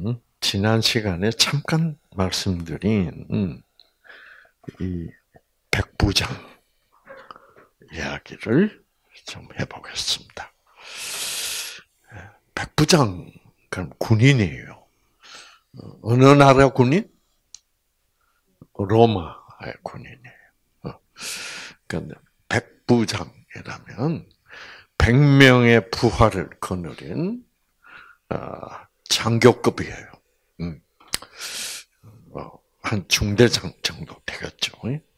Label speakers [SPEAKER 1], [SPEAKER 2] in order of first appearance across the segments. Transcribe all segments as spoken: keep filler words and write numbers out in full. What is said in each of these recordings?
[SPEAKER 1] 오늘은 지난 시간에 잠깐 말씀드린 음, 이 백부장 이야기를 좀 해보겠습니다. 백부장, 그럼 군인이에요. 어느 나라 군인? 로마의 군인이에요. 그런데 백부장이라면 백 명의 부하를 거느린 장교급이에요. 음. 한 중대장 정도 되겠죠.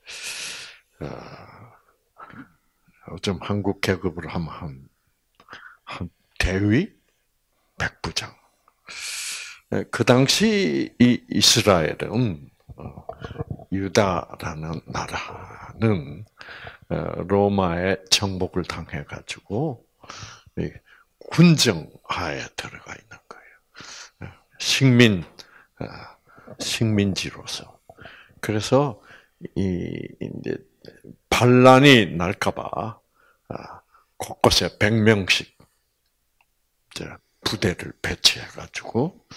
[SPEAKER 1] 좀 한국 계급으로 하면 한, 한 대위 백부장. 그 당시 이 이스라엘은 유다라는 나라는 로마의 정복을 당해가지고 군정하에 들어가 있는 거예요. 식민 식민지로서. 그래서 이 이제 반란이 날까봐 곳곳에 백 명씩 부대를 배치해가지고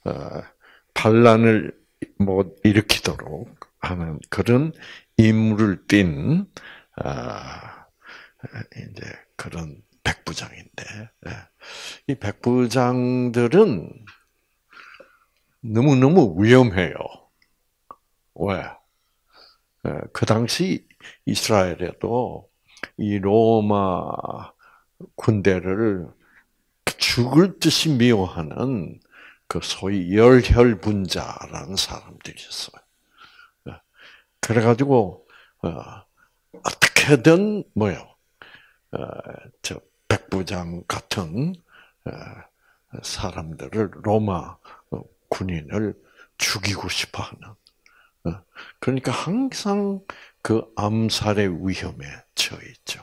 [SPEAKER 1] 반란을 뭐 일으키도록 하는 그런 임무를 띈 이제 그런 백부장인데, 이 백부장들은 너무 너무 위험해요. 왜? 그 당시 이스라엘에도 이 로마 군대를 죽을 듯이 미워하는 그 소위 열혈분자라는 사람들이 있어요. 그래가지고 어떻게든 뭐요, 저 백부장 같은 사람들을 로마 군인을 죽이고 싶어하는. 그러니까 항상 그 암살의 위험에 처해 있죠.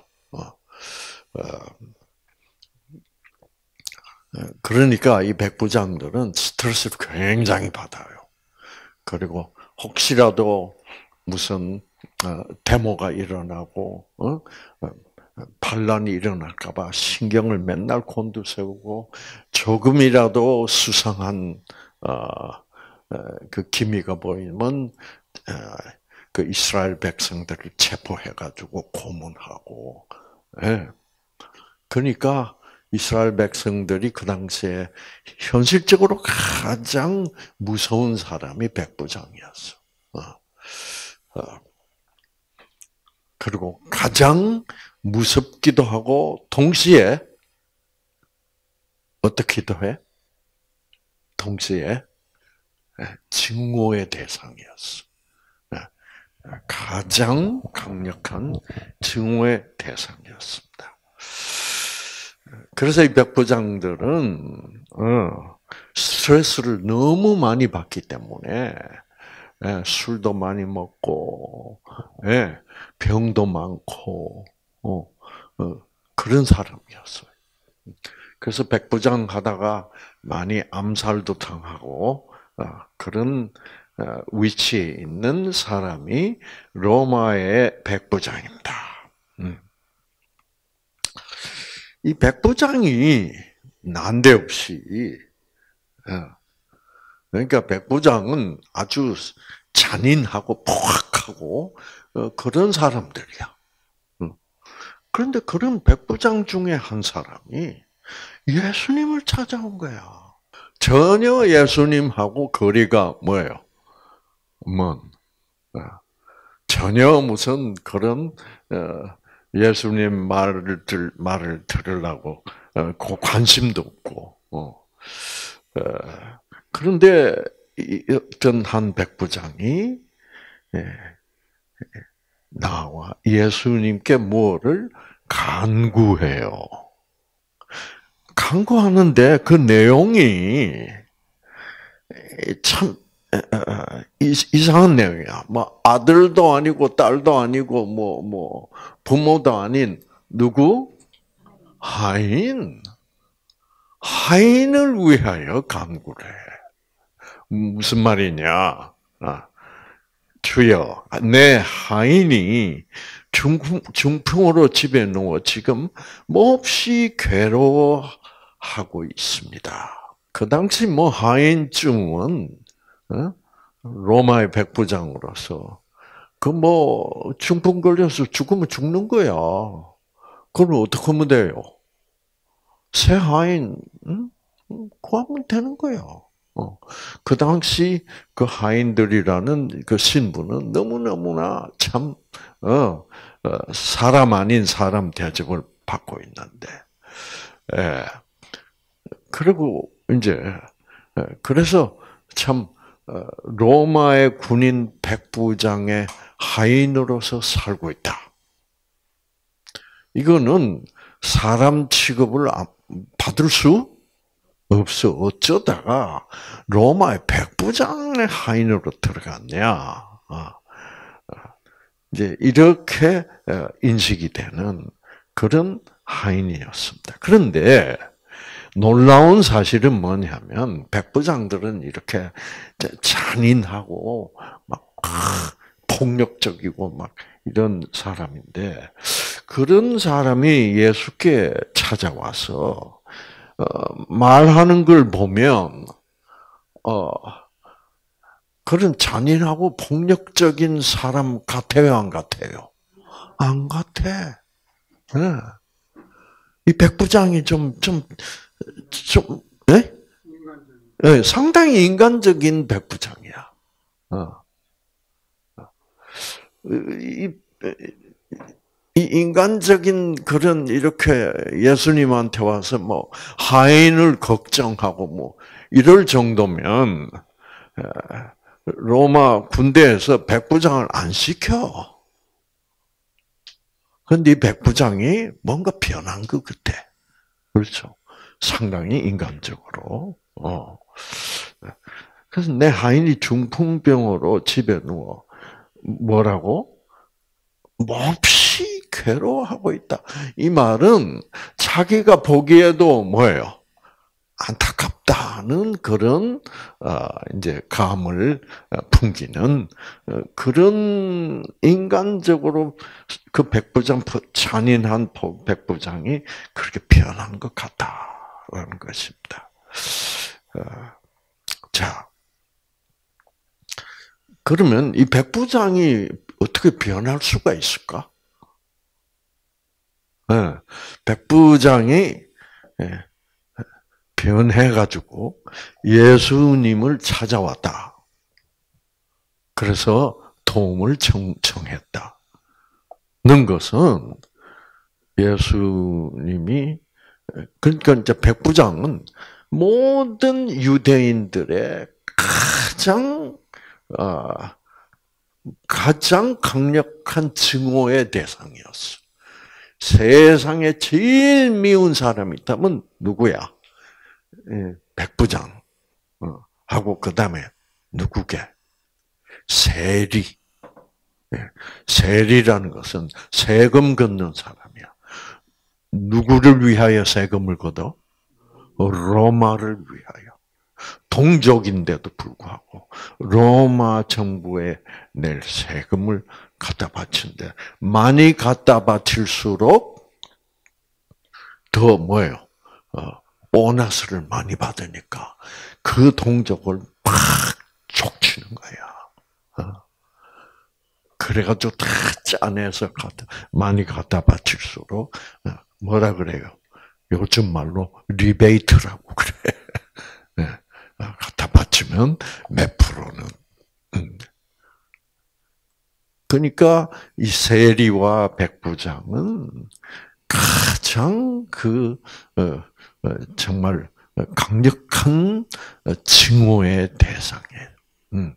[SPEAKER 1] 그러니까 이 백부장들은 스트레스를 굉장히 받아요. 그리고 혹시라도 무슨 데모가 일어나고 반란이 일어날까봐 신경을 맨날 곤두세우고 조금이라도 수상한 그 기미가 보이면 그 이스라엘 백성들을 체포해가지고 고문하고. 그러니까 이스라엘 백성들이 그 당시에 현실적으로 가장 무서운 사람이 백부장이었어. 그리고 가장 무섭기도 하고 동시에 어떻기도 해? 동시에 증오의 대상이었어. 가장 강력한 증오의 대상이었습니다. 그래서 이 백부장들은 스트레스를 너무 많이 받기 때문에 술도 많이 먹고 병도 많고 그런 사람이었어요. 그래서 백부장 하다가 많이 암살도 당하고 그런 위치에 있는 사람이 로마의 백부장입니다. 이 백부장이 난데없이, 그러니까 백부장은 아주 잔인하고 포악하고 그런 사람들이야. 그런데 그런 백부장 중에 한 사람이 예수님을 찾아온 거야. 전혀 예수님하고 거리가 뭐예요? 먼. 전혀 무슨 그런 예수님 말을 들 말을 들으려고 관심도 없고. 그런데 어떤 한 백부장이 나와 예수님께 뭐를 간구해요. 간구하는데 그 내용이 참 이상한 내용이야. 뭐 아들도 아니고 딸도 아니고 뭐 뭐 부모도 아닌 누구? 하인. 하인을 위하여 간구를 해. 무슨 말이냐? 아, 주여, 내 하인이 중풍, 중풍으로 집에 누워 지금 몹시 괴로워하고 있습니다. 그 당시 뭐 하인증은 어? 로마의 백부장으로서 그 뭐 중풍 걸려서 죽으면 죽는 거야. 그럼 어떻게 하면 돼요? 새 하인 응? 구하면 되는 거예요. 어. 그 당시 그 하인들이라는 그 신분은 너무너무나 참, 어, 어, 사람 아닌 사람 대접을 받고 있는데, 예. 그리고 이제, 예. 그래서 참, 어, 로마의 군인 백부장의 하인으로서 살고 있다. 이거는 사람 취급을 받을 수 없어. 어쩌다가 로마의 백부장의 하인으로 들어갔냐. 이제 이렇게 인식이 되는 그런 하인이었습니다. 그런데 놀라운 사실은 뭐냐면 백부장들은 이렇게 잔인하고 막 폭력적이고 막 이런 사람인데 그런 사람이 예수께 찾아와서 어, 말하는 걸 보면 어, 그런 잔인하고 폭력적인 사람 같아요, 안 같아요? 안 같아. 네. 이 백부장이 좀, 좀, 좀, 네? 네, 상당히 인간적인 백부장이야. 어. 이, 이 인간적인 그런 이렇게 예수님한테 와서 뭐 하인을 걱정하고 뭐 이럴 정도면 로마 군대에서 백부장을 안 시켜. 그런데 이 백부장이 뭔가 변한 것 같아. 그렇죠. 상당히 인간적으로. 어. 그래서 내 하인이 중풍병으로 집에 누워 뭐라고? 몹시 괴로워하고 있다. 이 말은 자기가 보기에도 뭐예요? 안타깝다는 그런 이제 감을 풍기는 그런 인간적으로 그 백부장 잔인한 백부장이 그렇게 변한 것 같다라는 것입니다. 자, 그러면 이 백부장이 어떻게 변할 수가 있을까? 네, 백부장이 변해가지고 예수님을 찾아왔다. 그래서 도움을 청, 청했다. 는 것은 예수님이 그러니까 이제 백부장은 모든 유대인들의 가장 어, 가장 강력한 증오의 대상이었어. 세상에 제일 미운 사람이 있다면 누구야? 백부장 하고 그 다음에 누구게? 세리. 세리라는 것은 세금 걷는 사람이야. 누구를 위하여 세금을 걷어? 로마를 위하여. 동족인데도 불구하고 로마 정부에 낼 세금을 갖다 바친데 많이 갖다 바칠수록 더 뭐예요? 보너스를 많이 받으니까 그 동족을 팍 족치는 거야. 그래가지고 다 짜내서 갖다, 많이 갖다 바칠수록 뭐라 그래요? 요즘 말로 리베이트라고 그래. 갖다 바치면 몇 프로는. 그러니까 이 세리와 백부장은 가장 그 정말 강력한 증오의 대상이에요.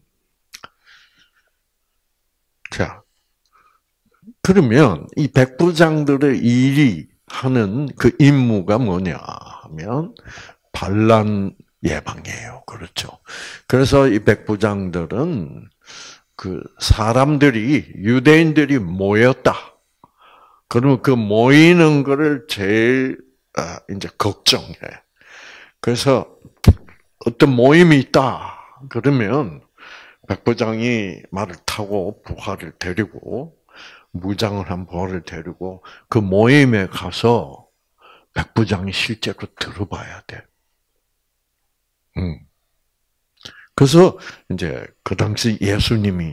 [SPEAKER 1] 자, 그러면 이 백부장들의 일이 하는 그 임무가 뭐냐 하면 반란 예방이에요. 그렇죠. 그래서 이 백부장들은 그 사람들이 유대인들이 모였다. 그러면 그 모이는 거를 제일 이제 걱정해. 그래서 어떤 모임이 있다. 그러면 백부장이 말을 타고 부하를 데리고 무장을 한 부하를 데리고 그 모임에 가서 백부장이 실제로 들어봐야 돼. 음. 그래서 이제 그 당시 예수님이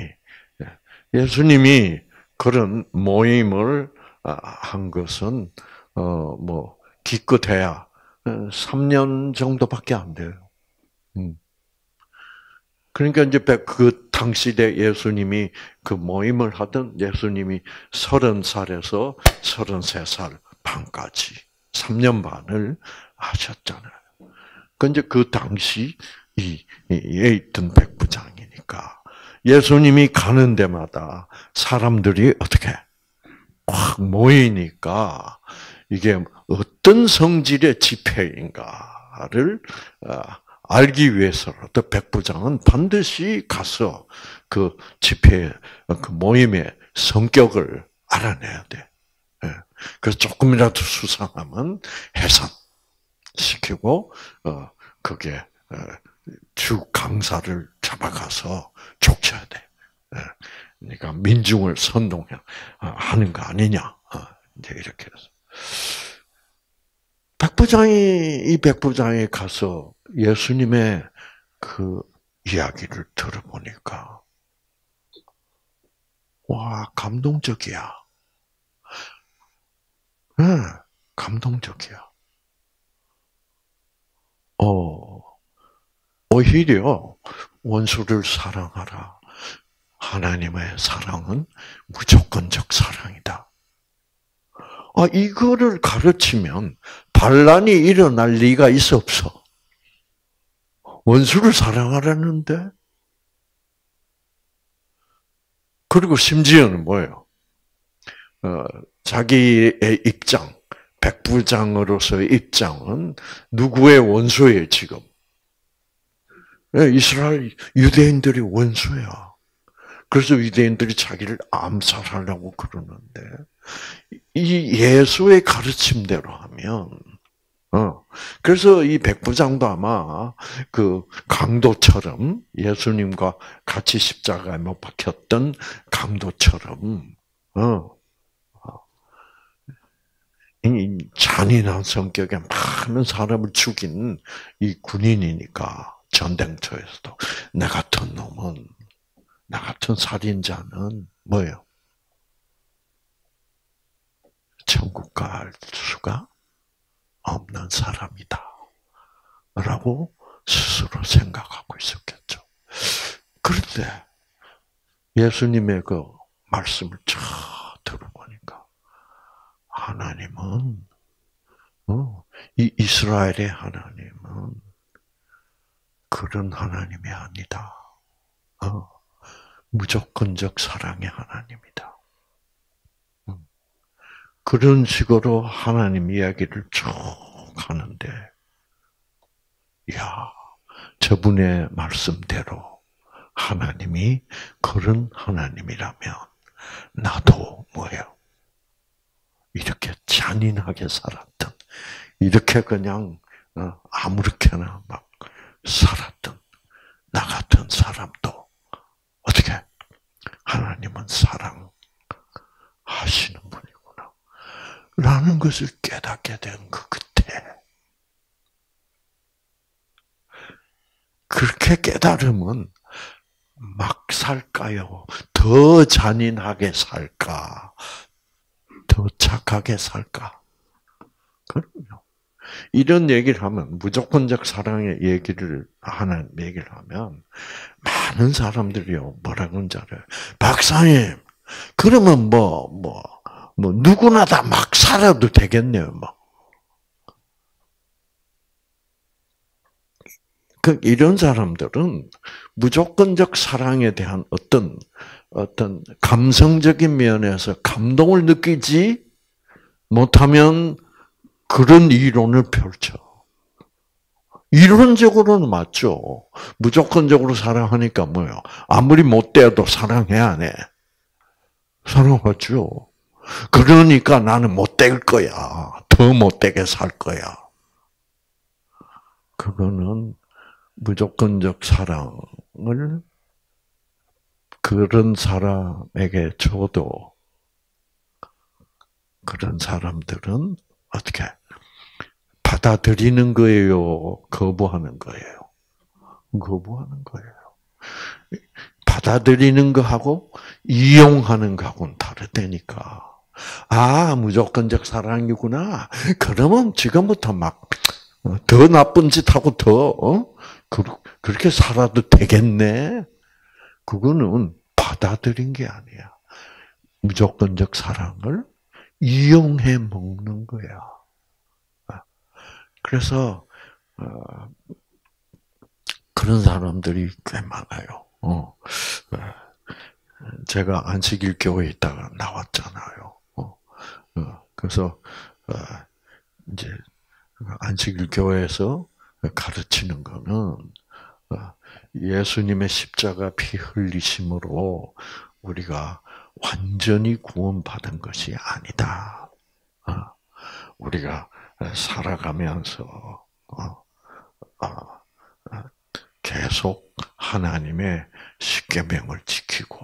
[SPEAKER 1] 예수님이 그런 모임을 한 것은 어뭐 기껏해야 삼 년 정도밖에 안 돼요. 음. 그러니까 이제 그 당시 때 예수님이 그 모임을 하던 예수님이 서른 살에서 서른세 살 반까지 삼 년 반을 하셨잖아요. 그 이제 그 당시 이에 있던 백부장이니까 예수님이 가는 데마다 사람들이 어떻게 확 모이니까 이게 어떤 성질의 집회인가를 알기 위해서라도 백부장은 반드시 가서 그 집회, 그 모임의 성격을 알아내야 돼. 그래서 조금이라도 수상하면 해산시키고, 어, 그게, 주 강사를 잡아가서 족쳐야 돼. 그러니까 민중을 선동하는 거 아니냐. 이제 이렇게 해서. 백부장이, 이 백부장이 가서 예수님의 그 이야기를 들어보니까, 와, 감동적이야. 네, 감동적이야. 어, 오히려 원수를 사랑하라. 하나님의 사랑은 무조건적 사랑이다. 아, 이거를 가르치면 반란이 일어날 리가 있어 없어? 원수를 사랑하라는데? 그리고 심지어는 뭐예요? 어, 자기의 입장, 백부장으로서의 입장은 누구의 원수예요, 지금? 이스라엘 유대인들이 원수야. 그래서 유대인들이 자기를 암살하려고 그러는데, 이 예수의 가르침대로 하면, 어, 그래서 이 백부장도 아마 그 강도처럼 예수님과 같이 십자가에 못 박혔던 강도처럼, 어, 이 잔인한 성격에 많은 사람을 죽인 이 군인이니까 전쟁터에서도 나 같은 놈은, 나 같은 살인자는 뭐예요? 천국 갈 수가 없는 사람이다. 라고 스스로 생각하고 있었겠죠. 그런데 예수님의 그 말씀을 쫙 들어보니까 하나님은, 어, 이 이스라엘의 하나님은 그런 하나님이 아니다. 어, 무조건적 사랑의 하나님이다. 그런 식으로 하나님 이야기를 쭉 하는데, 야, 저분의 말씀대로 하나님이 그런 하나님이라면 나도 뭐예요? 이렇게 잔인하게 살았던, 이렇게 그냥 아무렇게나 막 살았던 나 같은 사람도 어떻게 하나님은 사랑하시는 분이구나 라는 것을 깨닫게 된 그 그때, 그렇게 깨달으면 막 살까요? 더 잔인하게 살까? 더 착하게 살까? 그럼요. 이런 얘기를 하면, 무조건적 사랑의 얘기를 하는 얘기를 하면 많은 사람들이요 뭐라 그런지 알아요? 박사님, 그러면 뭐 뭐 뭐 누구나 다 막 살아도 되겠네요, 뭐. 그 이런 사람들은 무조건적 사랑에 대한 어떤 어떤 감성적인 면에서 감동을 느끼지 못하면 그런 이론을 펼쳐. 이론적으로는 맞죠. 무조건적으로 사랑하니까 뭐요? 아무리 못돼도 사랑해야 안 해. 사랑하죠. 그러니까 나는 못될 거야. 더 못되게 살 거야. 그거는 무조건적 사랑을 그런 사람에게 줘도 그런 사람들은 어떻게 받아들이는 거예요? 거부하는 거예요? 거부하는 거예요. 받아들이는 거하고 이용하는 거하고는 다르다니까. 아, 무조건적 사랑이구나. 그러면 지금부터 막 더 나쁜 짓 하고 더 어? 그렇게 살아도 되겠네. 그거는 받아들인 게 아니야. 무조건적 사랑을 이용해 먹는 거야. 그래서 그런 사람들이 꽤 많아요. 어. 제가 안식일 교회에 있다가 나왔잖아요. 어. 그래서 이제 안식일 교회에서 가르치는 거는 예수님의 십자가 피 흘리심으로 우리가 완전히 구원받은 것이 아니다. 우리가 살아가면서 계속 하나님의 십계명을 지키고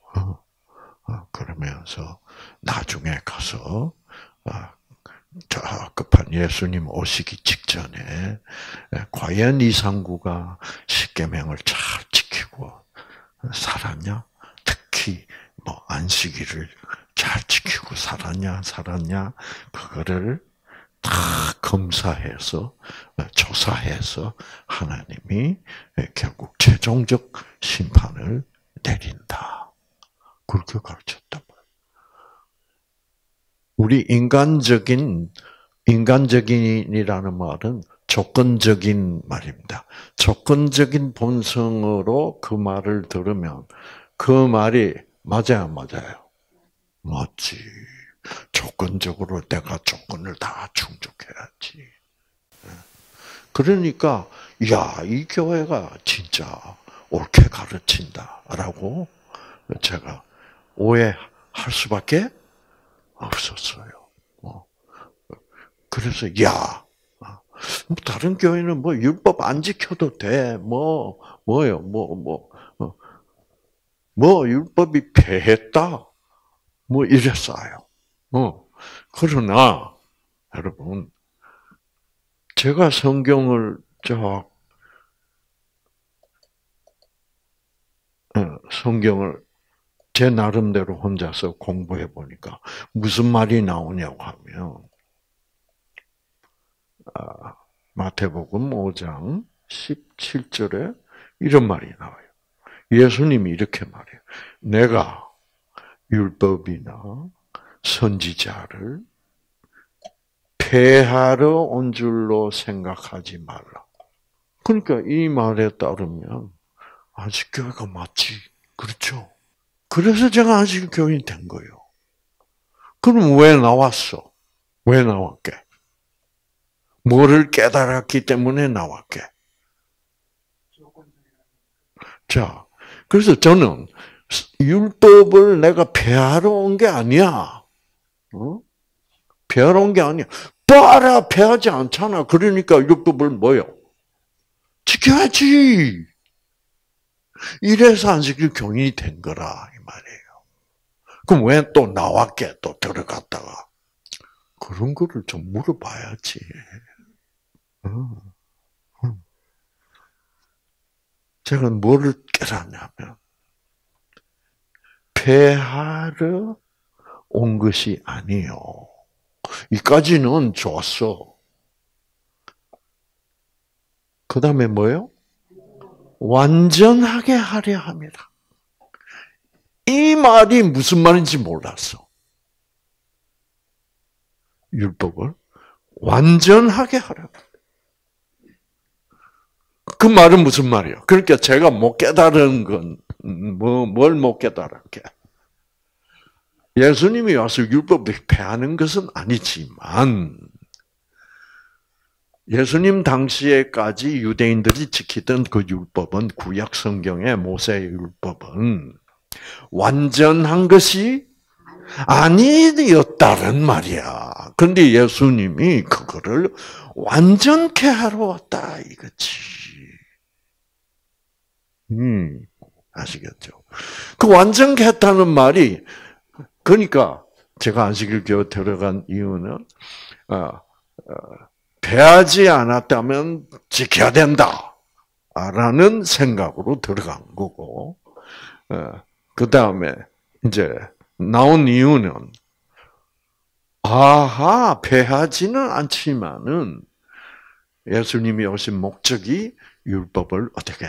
[SPEAKER 1] 그러면서 나중에 가서 저 급한 예수님 오시기 직전에 과연 이상구가 십계명을 잘 지키고 살았냐? 특히 뭐 안식일을 잘 지키고 살았냐, 살았냐? 그거를 다 검사해서 조사해서 하나님이 결국 최종적 심판을 내린다. 그렇게 가르쳤단 말이에요. 우리 인간적인 인간적인이라는 말은 조건적인 말입니다. 조건적인 본성으로 그 말을 들으면 그 말이 맞아요, 맞아요. 맞지. 조건적으로 내가 조건을 다 충족해야지. 그러니까 야, 이 교회가 진짜 옳게 가르친다라고 제가 오해할 수밖에 없었어요. 그래서 야, 다른 교회는 뭐 율법 안 지켜도 돼, 뭐 뭐요, 뭐 뭐 뭐, 뭐 율법이 패했다, 뭐 이랬어요. 어, 그러나 여러분, 제가 성경을 저 성경을 제 나름대로 혼자서 공부해 보니까 무슨 말이 나오냐고 하면 아, 마태복음 오 장 십칠 절에 이런 말이 나와요. 예수님이 이렇게 말해요. 내가 율법이나 선지자를 폐하러 온 줄로 생각하지 말라. 그러니까 이 말에 따르면 안식교회가 맞지. 그렇죠? 그래서 제가 안식교인이 된 거예요. 그럼 왜 나왔어? 왜 나왔게? 뭐를 깨달았기 때문에 나왔게? 자, 그래서 저는 율법을 내가 폐하러 온 게 아니야. 어? 폐하러 온 게 아니야. 봐라, 폐하지 않잖아. 그러니까 율법을 뭐요? 지켜야지. 이래서 안식일 교인이 된 거라 이 말이에요. 그럼 왜 또 나왔게 또 들어갔다가 그런 거를 좀 물어봐야지. 제가 뭐를 깨닫냐면 폐하러 온 것이 아니요. 이까지는 좋았어. 그 다음에 뭐예요? 완전하게 하려 합니다. 이 말이 무슨 말인지 몰랐어. 율법을 완전하게 하려. 그 말은 무슨 말이에요? 그러니까 제가 못 깨달은 건, 뭐, 뭘 못 깨달았게? 예수님이 와서 율법을 폐하는 것은 아니지만, 예수님 당시에까지 유대인들이 지키던 그 율법은, 구약 성경의 모세의 율법은, 완전한 것이 아니었다는 말이야. 근데 예수님이 그거를 완전케 하러 왔다, 이거지. 음, 아시겠죠? 그 완전케 했다는 말이, 그러니까, 제가 안식일 교회 들어간 이유는, 어, 어, 패하지 않았다면 지켜야 된다. 라는 생각으로 들어간 거고, 그 다음에 이제 나온 이유는, 아하, 패하지는 않지만은 예수님이 오신 목적이 율법을 어떻게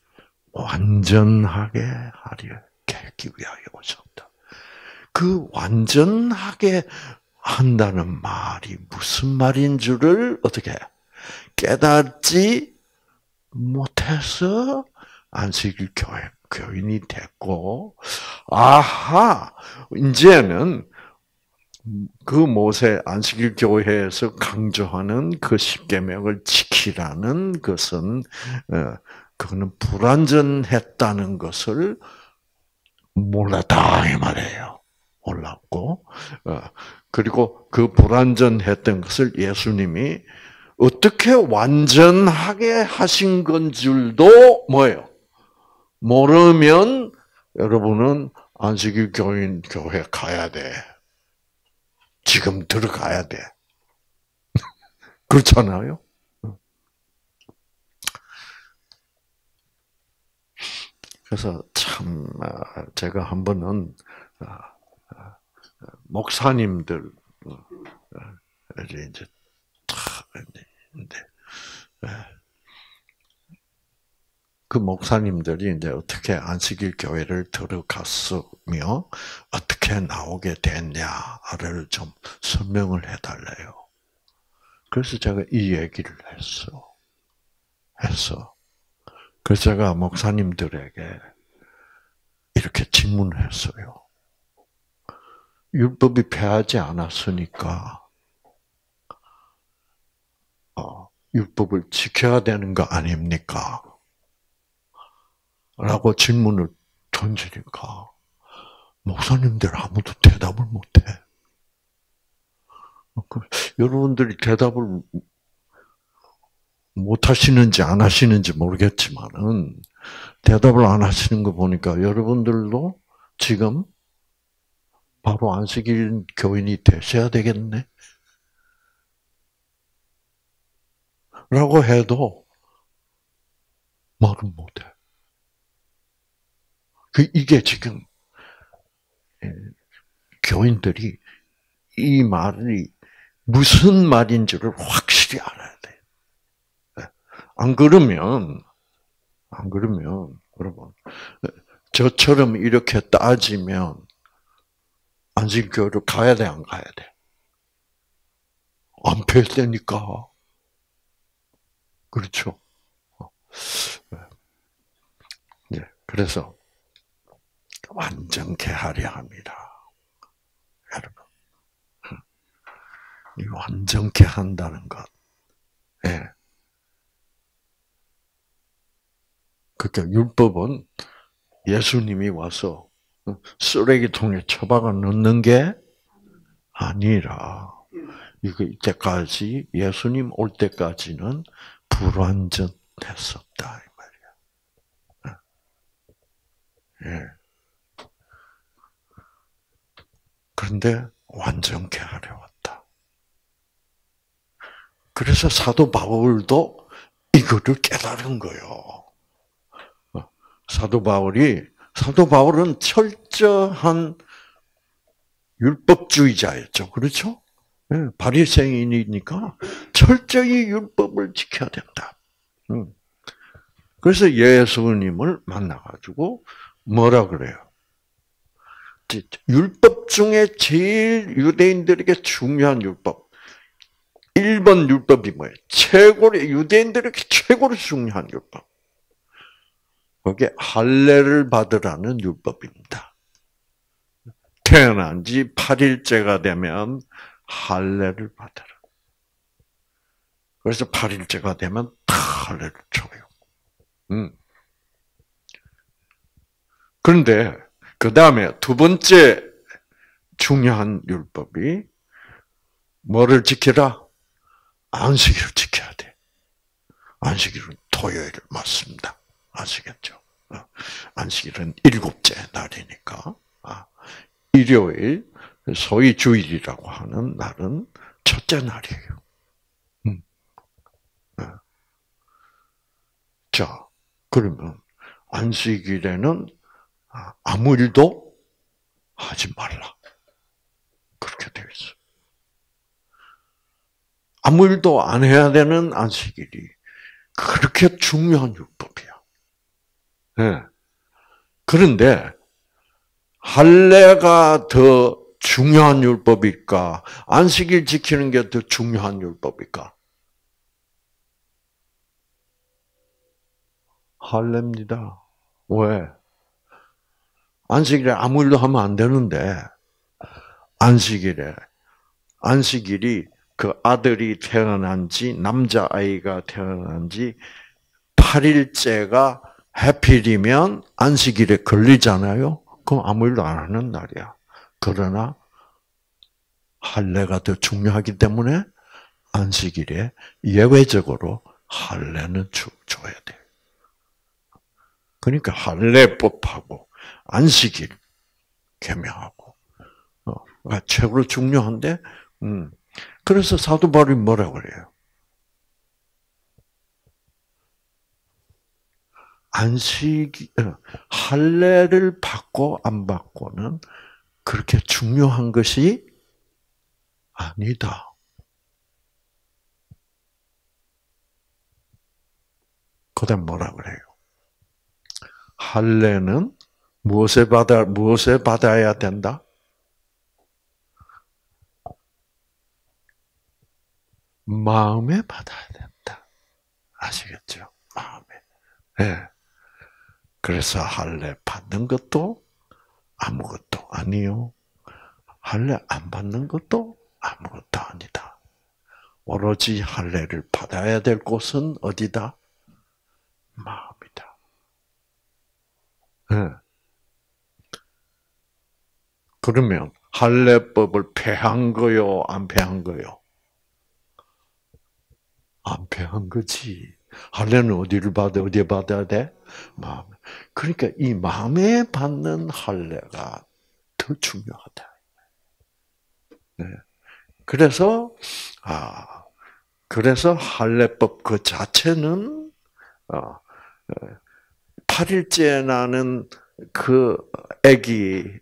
[SPEAKER 1] 완전하게 하려 하기 위하여 오셨다. 그 완전하게 한다는 말이 무슨 말인 줄을 어떻게 깨닫지 못해서 안식일 교회 교인이 됐고, 아하, 이제는 그 모세 안식일 교회에서 강조하는 그 십계명을 지키라는 것은 그거는 불완전했다는 것을 몰랐다 이 말이에요. 몰랐고, 그리고 그 불완전했던 것을 예수님이 어떻게 완전하게 하신 건 줄도 뭐예요? 모르면 여러분은 안식일 교인 교회 가야 돼. 지금 들어가야 돼. 그렇잖아요? 그래서 참 제가 한 번은 목사님들 이제 이제 그 목사님들이 이제 어떻게 안식일 교회를 들어갔으며 어떻게 나오게 됐냐를 좀 설명을 해달래요. 그래서 제가 이 얘기를 했어. 했어. 그래서 제가 목사님들에게 이렇게 질문했어요. 율법이 패하지 않았으니까 어, 율법을 지켜야 되는 거 아닙니까? 라고 질문을 던지니까 목사님들 아무도 대답을 못해. 여러분들이 대답을 못 하시는지 안 하시는지 모르겠지만은 대답을 안 하시는 거 보니까 여러분들도 지금 바로 안식일 교인이 되셔야 되겠네? 라고 해도 말은 못해. 그 이게 지금 교인들이 이 말이 무슨 말인지를 확실히 알아야 돼. 안 그러면 안 그러면 여러분 저처럼 이렇게 따지면 안식교회로 가야 돼, 안 가야 돼? 안 패되니까. 그렇죠? 네, 그래서 완전케 하려 합니다. 여러분. 이 완전케 한다는 것. 예. 그러니까 율법은 예수님이 와서 쓰레기통에 처박아 넣는 게 아니라, 이거 이때까지, 예수님 올 때까지는 불완전했었다, 이 말이야. 예. 그런데 완전케 하려 왔다. 그래서 사도 바울도 이거를 깨달은 거예요. 사도 바울이, 사도 바울은 철저한 율법주의자였죠. 그렇죠? 네, 바리새인이니까 철저히 율법을 지켜야 된다. 그래서 예수님을 만나가지고 뭐라 그래요? 율법 중에 제일 유대인들에게 중요한 율법. 일 번 율법이 뭐예요? 최고로, 유대인들에게 최고로 중요한 율법. 그게 할례를 받으라는 율법입니다. 태어난 지 팔 일째가 되면 할례를 받으라. 그래서 팔 일째가 되면 다 할례를 줘요. 음. 그런데 그 다음에 두 번째 중요한 율법이 뭐를 지키라? 안식일을 지켜야 돼. 안식일은 토요일 맞습니다. 아시겠죠? 안식일은 일곱째 날이니까. 일요일, 소위 주일이라고 하는 날은 첫째 날이에요. 자, 그러면 안식일에는 아무 일도 하지 말라. 그렇게 되어 있어. 아무 일도 안 해야 되는 안식일이 그렇게 중요한 율법이야. 네. 그런데 할례가 더 중요한 율법일까? 안식일 지키는 게 더 중요한 율법일까? 할례입니다. 왜? 안식일에 아무 일도 하면 안 되는데 안식일에 안식일이 그 아들이 태어난 지 남자아이가 태어난 지 팔 일째가 해필이면 안식일에 걸리잖아요. 그럼 아무 일도 안 하는 날이야. 그러나 할례가 더 중요하기 때문에 안식일에 예외적으로 할례는 줘야 돼. 그러니까 할례법하고 안식일 계명하고 어, 최고로 중요한데, 음. 그래서 사도 바울이 뭐라고 그래요? 안식 할례를 받고 안 받고는 그렇게 중요한 것이 아니다. 그다음 뭐라 그래요? 할례는 무엇에 받아 무엇에 받아야 된다? 마음에 받아야 된다. 아시겠죠? 마음에. 네. 그래서 할례 받는 것도 아무것도 아니요. 할례 안 받는 것도 아무것도 아니다. 오로지 할례를 받아야 될 곳은 어디다? 마음이다. 네. 그러면 할례법을 폐한 거요, 안 폐한 거요? 안 폐한 거지. 할례는 어디를 받아, 어디에 받아야 돼? 마음. 그러니까 이 마음에 받는 할례가 더 중요하다. 네. 그래서 아 그래서 할례법 그 자체는 어, 팔 일째 나는 그 아기의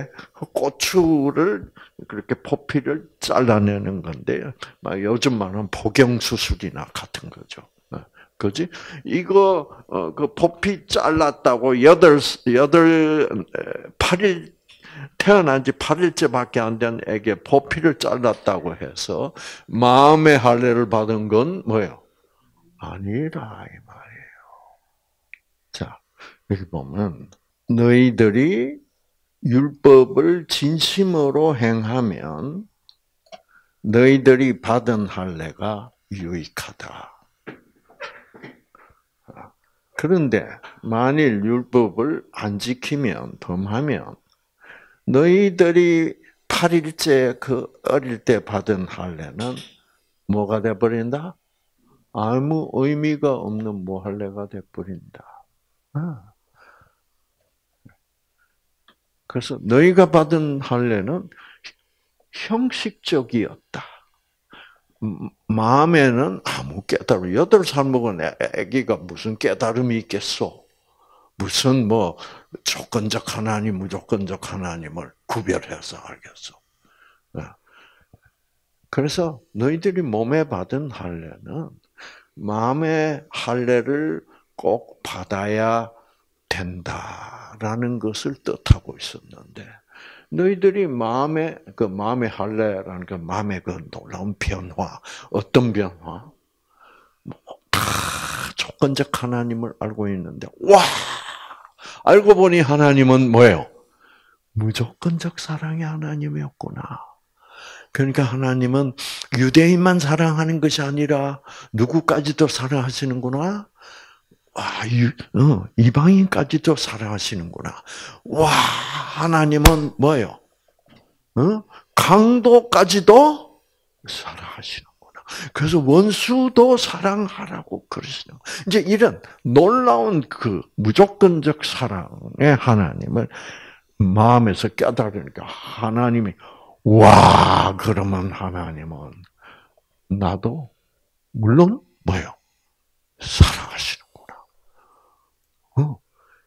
[SPEAKER 1] 꼬추를 그렇게 포피를 잘라내는 건데, 요즘 말하는 복용 수술이나 같은 거죠. 그지? 이거 그 포피 잘랐다고 여덟 여덟 팔 일 태어난 지 팔 일째밖에 안 된 애기 포피를 잘랐다고 해서 마음의 할례를 받은 건 뭐예요? 아니라 이 말이에요. 자, 여기 보면 너희들이 율법을 진심으로 행하면 너희들이 받은 할례가 유익하다. 그런데 만일 율법을 안 지키면, 범하면 너희들이 팔 일째 그 어릴 때 받은 할례는 뭐가 돼 버린다? 아무 의미가 없는 무할례가 돼 버린다. 그래서 너희가 받은 할례는 형식적이었다. 마음에는 아무 깨달음, 여덟 살 먹은 애기가 무슨 깨달음이 있겠어? 무슨 뭐 조건적 하나님, 무조건적 하나님을 구별해서 알겠어. 그래서 너희들이 몸에 받은 할례는 마음의 할례를 꼭 받아야 된다라는 것을 뜻하고 있었는데, 너희들이 마음의 그 마음의 할례라는 그 마음의 그 놀라운 변화, 어떤 변화? 다 조건적 하나님을 알고 있는데, 와, 알고 보니 하나님은 뭐예요? 무조건적 사랑의 하나님이었구나. 그러니까 하나님은 유대인만 사랑하는 것이 아니라 누구까지도 사랑하시는구나. 아, 어, 이방인까지도 사랑하시는구나. 와, 하나님은 뭐예요? 어? 강도까지도 사랑하시는구나. 그래서 원수도 사랑하라고 그러시는. 이제 이런 놀라운 그 무조건적 사랑의 하나님을 마음에서 깨달으니까 하나님이 와, 그러면 하나님은 나도 물론 뭐예요? 사랑하시는구나.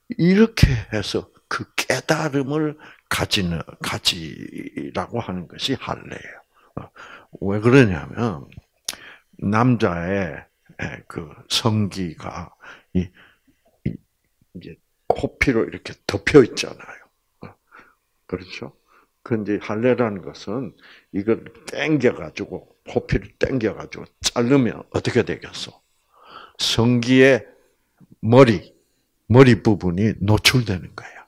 [SPEAKER 1] 이렇게 해서 그 깨달음을 가지는 가지라고 하는 것이 할례예요. 왜 그러냐면 남자의 그 성기가 이, 이 이제 호피로 이렇게 덮여 있잖아요. 그렇죠? 그런데 할례라는 것은 이걸 당겨 가지고 호피를 당겨 가지고 자르면 어떻게 되겠어? 성기의 머리 머리 부분이 노출되는 거야.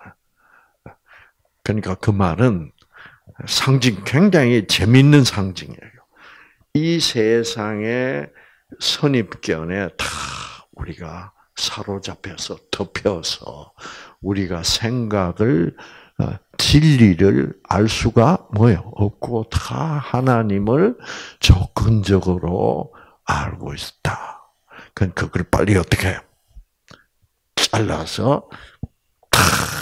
[SPEAKER 1] 그러니까 그 말은 상징, 굉장히 재밌는 상징이에요. 이 세상의 선입견에 다 우리가 사로잡혀서 덮여서 우리가 생각을 진리를 알 수가 뭐요? 없고 다 하나님을 조건적으로 알고 있다. 그건 그걸 빨리 어떻게 해요? 잘라서 다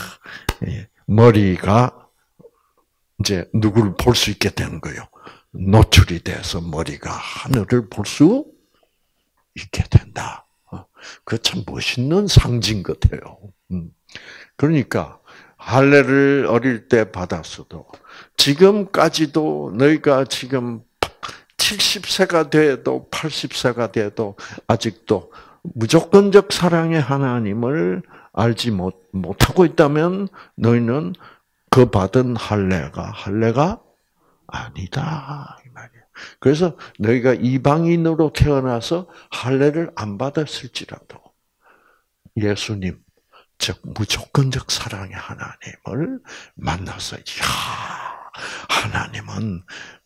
[SPEAKER 1] 머리가 이제 누구를 볼 수 있게 되는 거예요. 노출이 돼서 머리가 하늘을 볼 수 있게 된다. 그 참 멋있는 상징 같아요. 그러니까 할례를 어릴 때 받았어도 지금까지도 너희가 지금 칠십 세가 돼도 팔십 세가 돼도 아직도 무조건적 사랑의 하나님을 알지 못, 못하고 있다면 너희는 그 받은 할례가 할례가 아니다 이 말이에요. 그래서 너희가 이방인으로 태어나서 할례를 안 받았을지라도 예수님, 즉 무조건적 사랑의 하나님을 만나서 야, 하나님은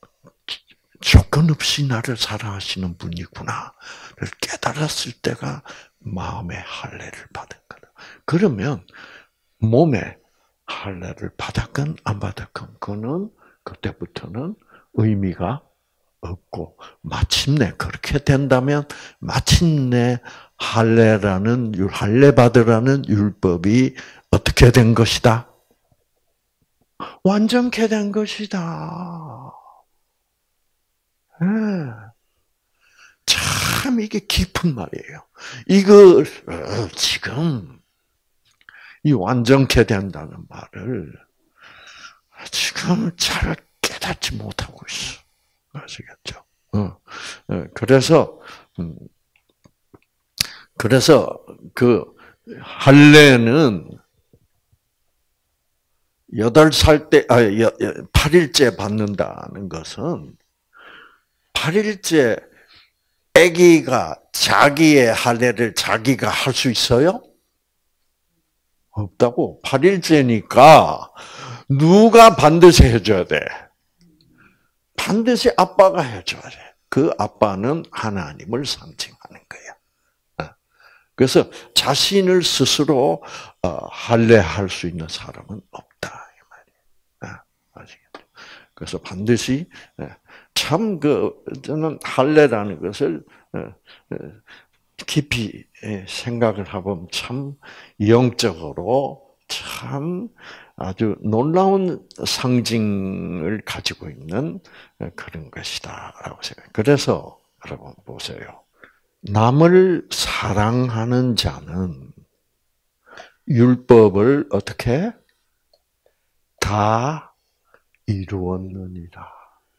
[SPEAKER 1] 조건 없이 나를 사랑하시는 분이구나를 깨달았을 때가 마음의 할례를 받은 거다. 그러면 몸에 할례를 받았건 안 받았건 그거는 그때부터는 의미가 없고 마침내 그렇게 된다면 마침내 할례라는 율 할례 받으라는 율법이 어떻게 된 것이다? 완전케 된 것이다. 네. 참 이게 깊은 말이에요. 이걸 지금 이 완전케 된다는 말을 지금 잘 깨닫지 못하고 있어. 아시겠죠? 어. 그래서 그래서 그 할례는 여덟 살 때, 아, 팔 일째 받는다는 것은 팔 일째 아기가 자기의 할례를 자기가 할 수 있어요? 없다고. 팔 일째니까 누가 반드시 해줘야 돼? 반드시 아빠가 해줘야 돼. 그 아빠는 하나님을 상징하는 거야. 그래서 자신을 스스로 할례할 수 있는 사람은 없다 이 말이에요. 아시겠죠? 그래서 반드시 참 그 저는 할례라는 것을 깊이 생각을 해보면 참 영적으로 참 아주 놀라운 상징을 가지고 있는 그런 것이다라고 생각해요. 그래서 여러분 보세요. 남을 사랑하는 자는 율법을 어떻게 다 이루었느니라.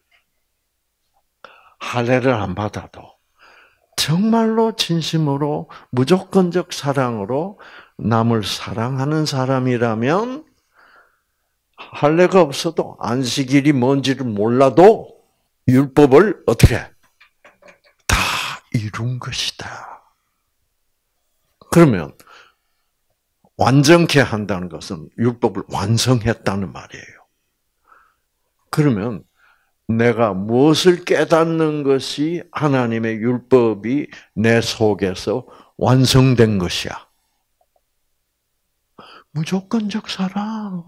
[SPEAKER 1] 할례를 안 받아도 정말로 진심으로 무조건적 사랑으로 남을 사랑하는 사람이라면 할례가 없어도 안식일이 뭔지를 몰라도 율법을 어떻게 다 이룬 것이다. 그러면 완전케 한다는 것은 율법을 완성했다는 말이에요. 그러면 내가 무엇을 깨닫는 것이 하나님의 율법이 내 속에서 완성된 것이야? 무조건적 사랑.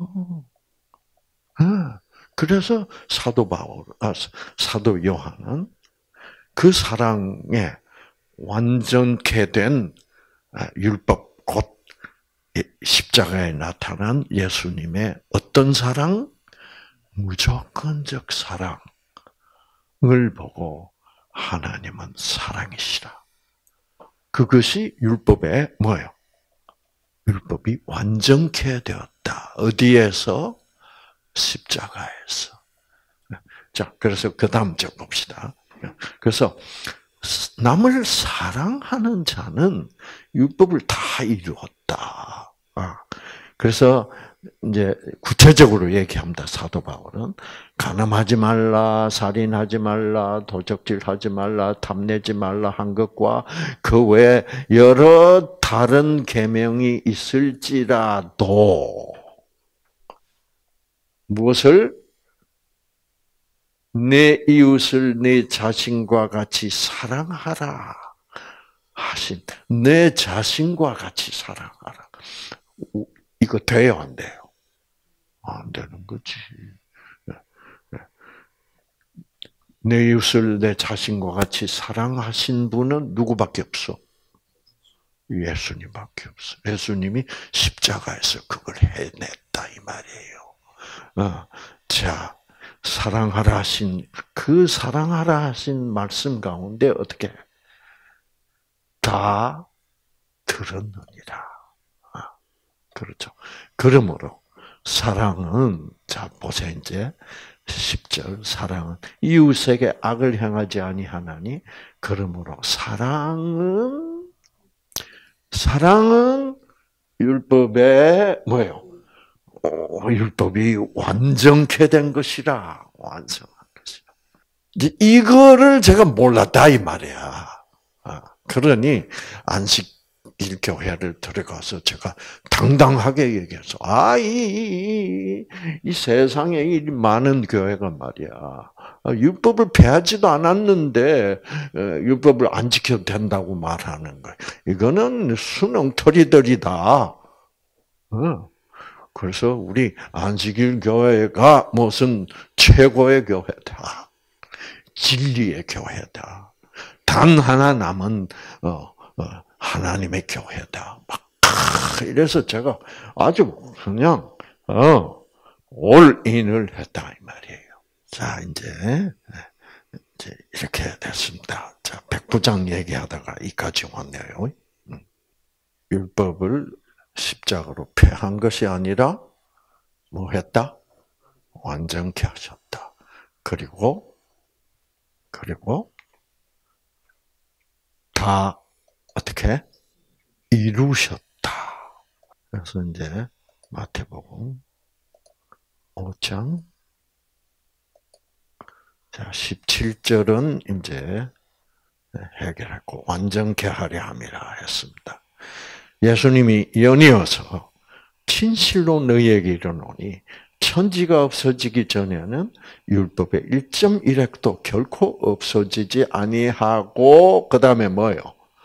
[SPEAKER 1] 그래서 사도 바울, 아, 사도 요한은 그 사랑에 완전케 된 율법, 곧 십자가에 나타난 예수님의 어떤 사랑? 무조건적 사랑을 보고 하나님은 사랑이시라. 그것이 율법의 뭐예요? 율법이 완전케 되었다. 어디에서? 십자가에서. 자, 그래서 그 다음 절 봅시다. 그래서 남을 사랑하는 자는 율법을 다 이루었다. 그래서 이제 구체적으로 얘기합니다. 사도 바울은 간음하지 말라, 살인하지 말라, 도적질하지 말라, 탐내지 말라 한 것과 그 외에 여러 다른 계명이 있을지라도 무엇을? 내 이웃을 내 자신과 같이 사랑하라 하신, 내 자신과 같이 사랑하라. 이거 돼요, 안 돼요? 안 되는 거지. 내 이웃을 내 자신과 같이 사랑하신 분은 누구밖에 없어? 예수님밖에 없어. 예수님이 십자가에서 그걸 해냈다 이 말이에요. 어, 자, 사랑하라 하신 그 사랑하라 하신 말씀 가운데 어떻게 다 들었느니라. 그렇죠. 그러므로 사랑은 자 보세요 이제 십 절 사랑은 이웃에게 악을 행하지 아니하나니 그러므로 사랑은 사랑은 율법의 뭐예요? 오, 율법이 완전케 된 것이라 완성한 것이라. 이제 이거를 제가 몰랐다 이 말이야. 그러니 안식 일 교회를 들어가서 제가 당당하게 얘기해서 아, 이, 이, 이 세상에 이 많은 교회가 말이야. 율법을 폐하지도 않았는데 율법을 안 지켜도 된다고 말하는 거야. 이거는 수능터리들이다. 그래서 우리 안식일 교회가 무슨 최고의 교회다. 진리의 교회다. 단 하나 남은 어, 어, 하나님의 교회다. 막 이래서 제가 아주 그냥 어, 올인을 했다 이 말이에요. 자 이제 이제 이렇게 됐습니다. 자 백부장 얘기하다가 이까지 왔네요. 율법을 십자가로 폐한 것이 아니라 뭐 했다? 완전케 하셨다. 그리고 그리고 다 어떻게 이루셨다. 그래서 이제 마태복음 오 장 자 십칠 절은 이제 해결했고 완전케 하려 함이라 했습니다. 예수님이 연이어서 진실로 너희에게 이르노니 천지가 없어지기 전에는 율법의 일 점 일 획도 결코 없어지지 아니하고 그 다음에 뭐예요?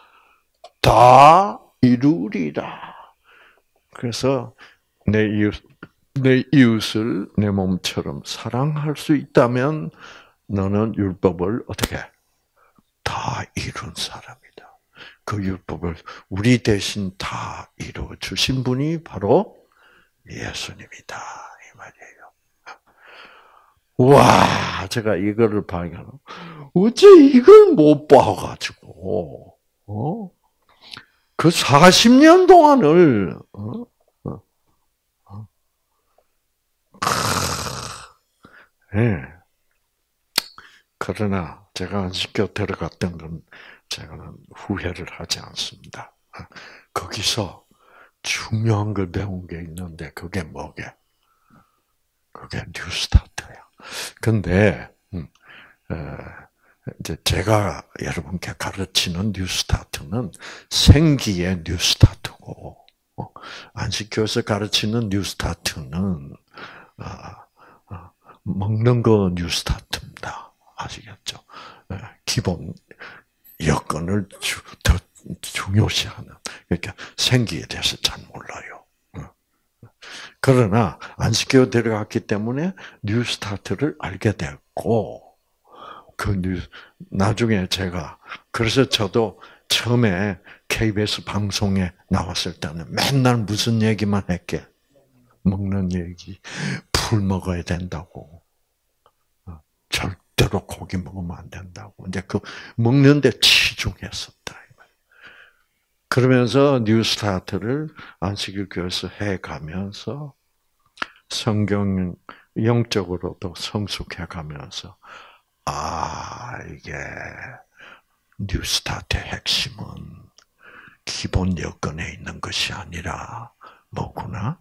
[SPEAKER 1] 다 이루리라. 그래서 내 이웃, 내 이웃을 내 몸처럼 사랑할 수 있다면 너는 율법을 어떻게 다 이룬 사람이다. 그 율법을 우리 대신 다 이루어 주신 분이 바로 예수님이다 이 말이에요. 와, 제가 이거를 발견하고 어째 이걸 못 봐가지고 어? 그 사십 년 동안을 어? 어? 어? 네. 그러나 제가 안식교 들어갔던 건 제가는 후회를 하지 않습니다. 거기서 중요한 걸 배운 게 있는데 그게 뭐게? 그게 뉴스타트야. 근데 음, 이제 제가 여러분께 가르치는 뉴스타트는 생기의 뉴스타트고 안식교에서 가르치는 뉴스타트는 먹는 거 뉴스타트입니다. 아시겠죠? 기본 여건을 더 중요시하는 그러니까 생기에 대해서 잘 몰라요. 그러나 안식교에 들어갔기 때문에 뉴스타트를 알게 됐고 그 뉴 나중에 제가 그래서 저도 처음에 케이비에스 방송에 나왔을 때는 맨날 무슨 얘기만 했게 먹는 얘기, 풀 먹어야 된다고, 절대로 고기 먹으면 안 된다고. 이제 그 먹는데 치중했었다. 그러면서 뉴스타트를 안식일 교회에서 해가면서 성경 영적으로도 성숙해가면서 아 이게 뉴스타트의 핵심은 기본 여건에 있는 것이 아니라 뭐구나?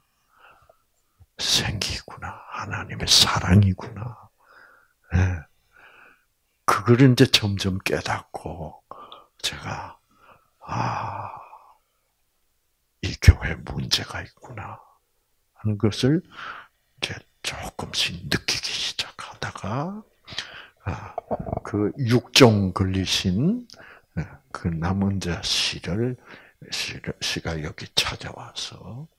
[SPEAKER 1] 생기구나. 하나님의 사랑이구나. 네. 그걸 이제 점점 깨닫고 제가 아, 이 교회에 문제가 있구나 하는 것을 이제 조금씩 느끼기 시작하다가 아, 그 육종 걸리신 그 남은자 씨를 씨가 여기 찾아와서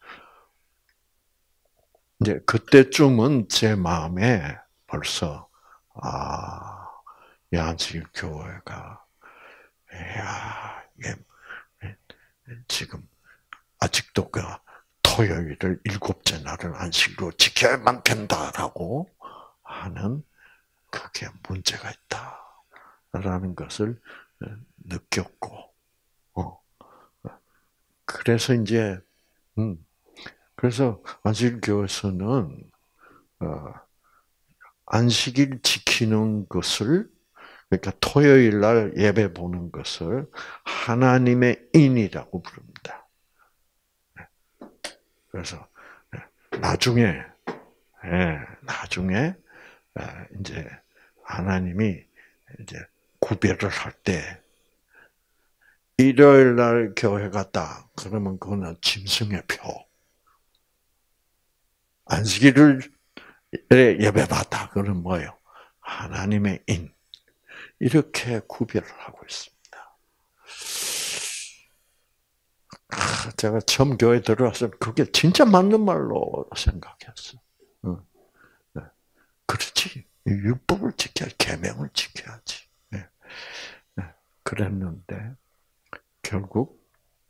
[SPEAKER 1] 이제 그때쯤은 제 마음에 벌써 아, 안식일 교회가 야, 이게 지금 아직도 그 토요일을 일곱째 날을 안식으로 지켜야만 된다라고 하는 그게 문제가 있다라는 것을 느꼈고, 어, 그래서 이제 음, 그래서 안식일 교회에서는 어, 안식일 지키는 것을 그러니까 토요일 날 예배 보는 것을 하나님의 인이라고 부릅니다. 그래서 나중에 나중에 이제 하나님이 이제 구별을 할 때 일요일 날 교회 갔다 그러면 그거는 짐승의 표. 안식일을 예배 받다 그러면 뭐예요? 하나님의 인. 이렇게 구별을 하고 있습니다. 제가 처음 교회 들어와서 그게 진짜 맞는 말로 생각했어. 그렇지. 율법을 지켜야 계명을 지켜야지. 그랬는데 결국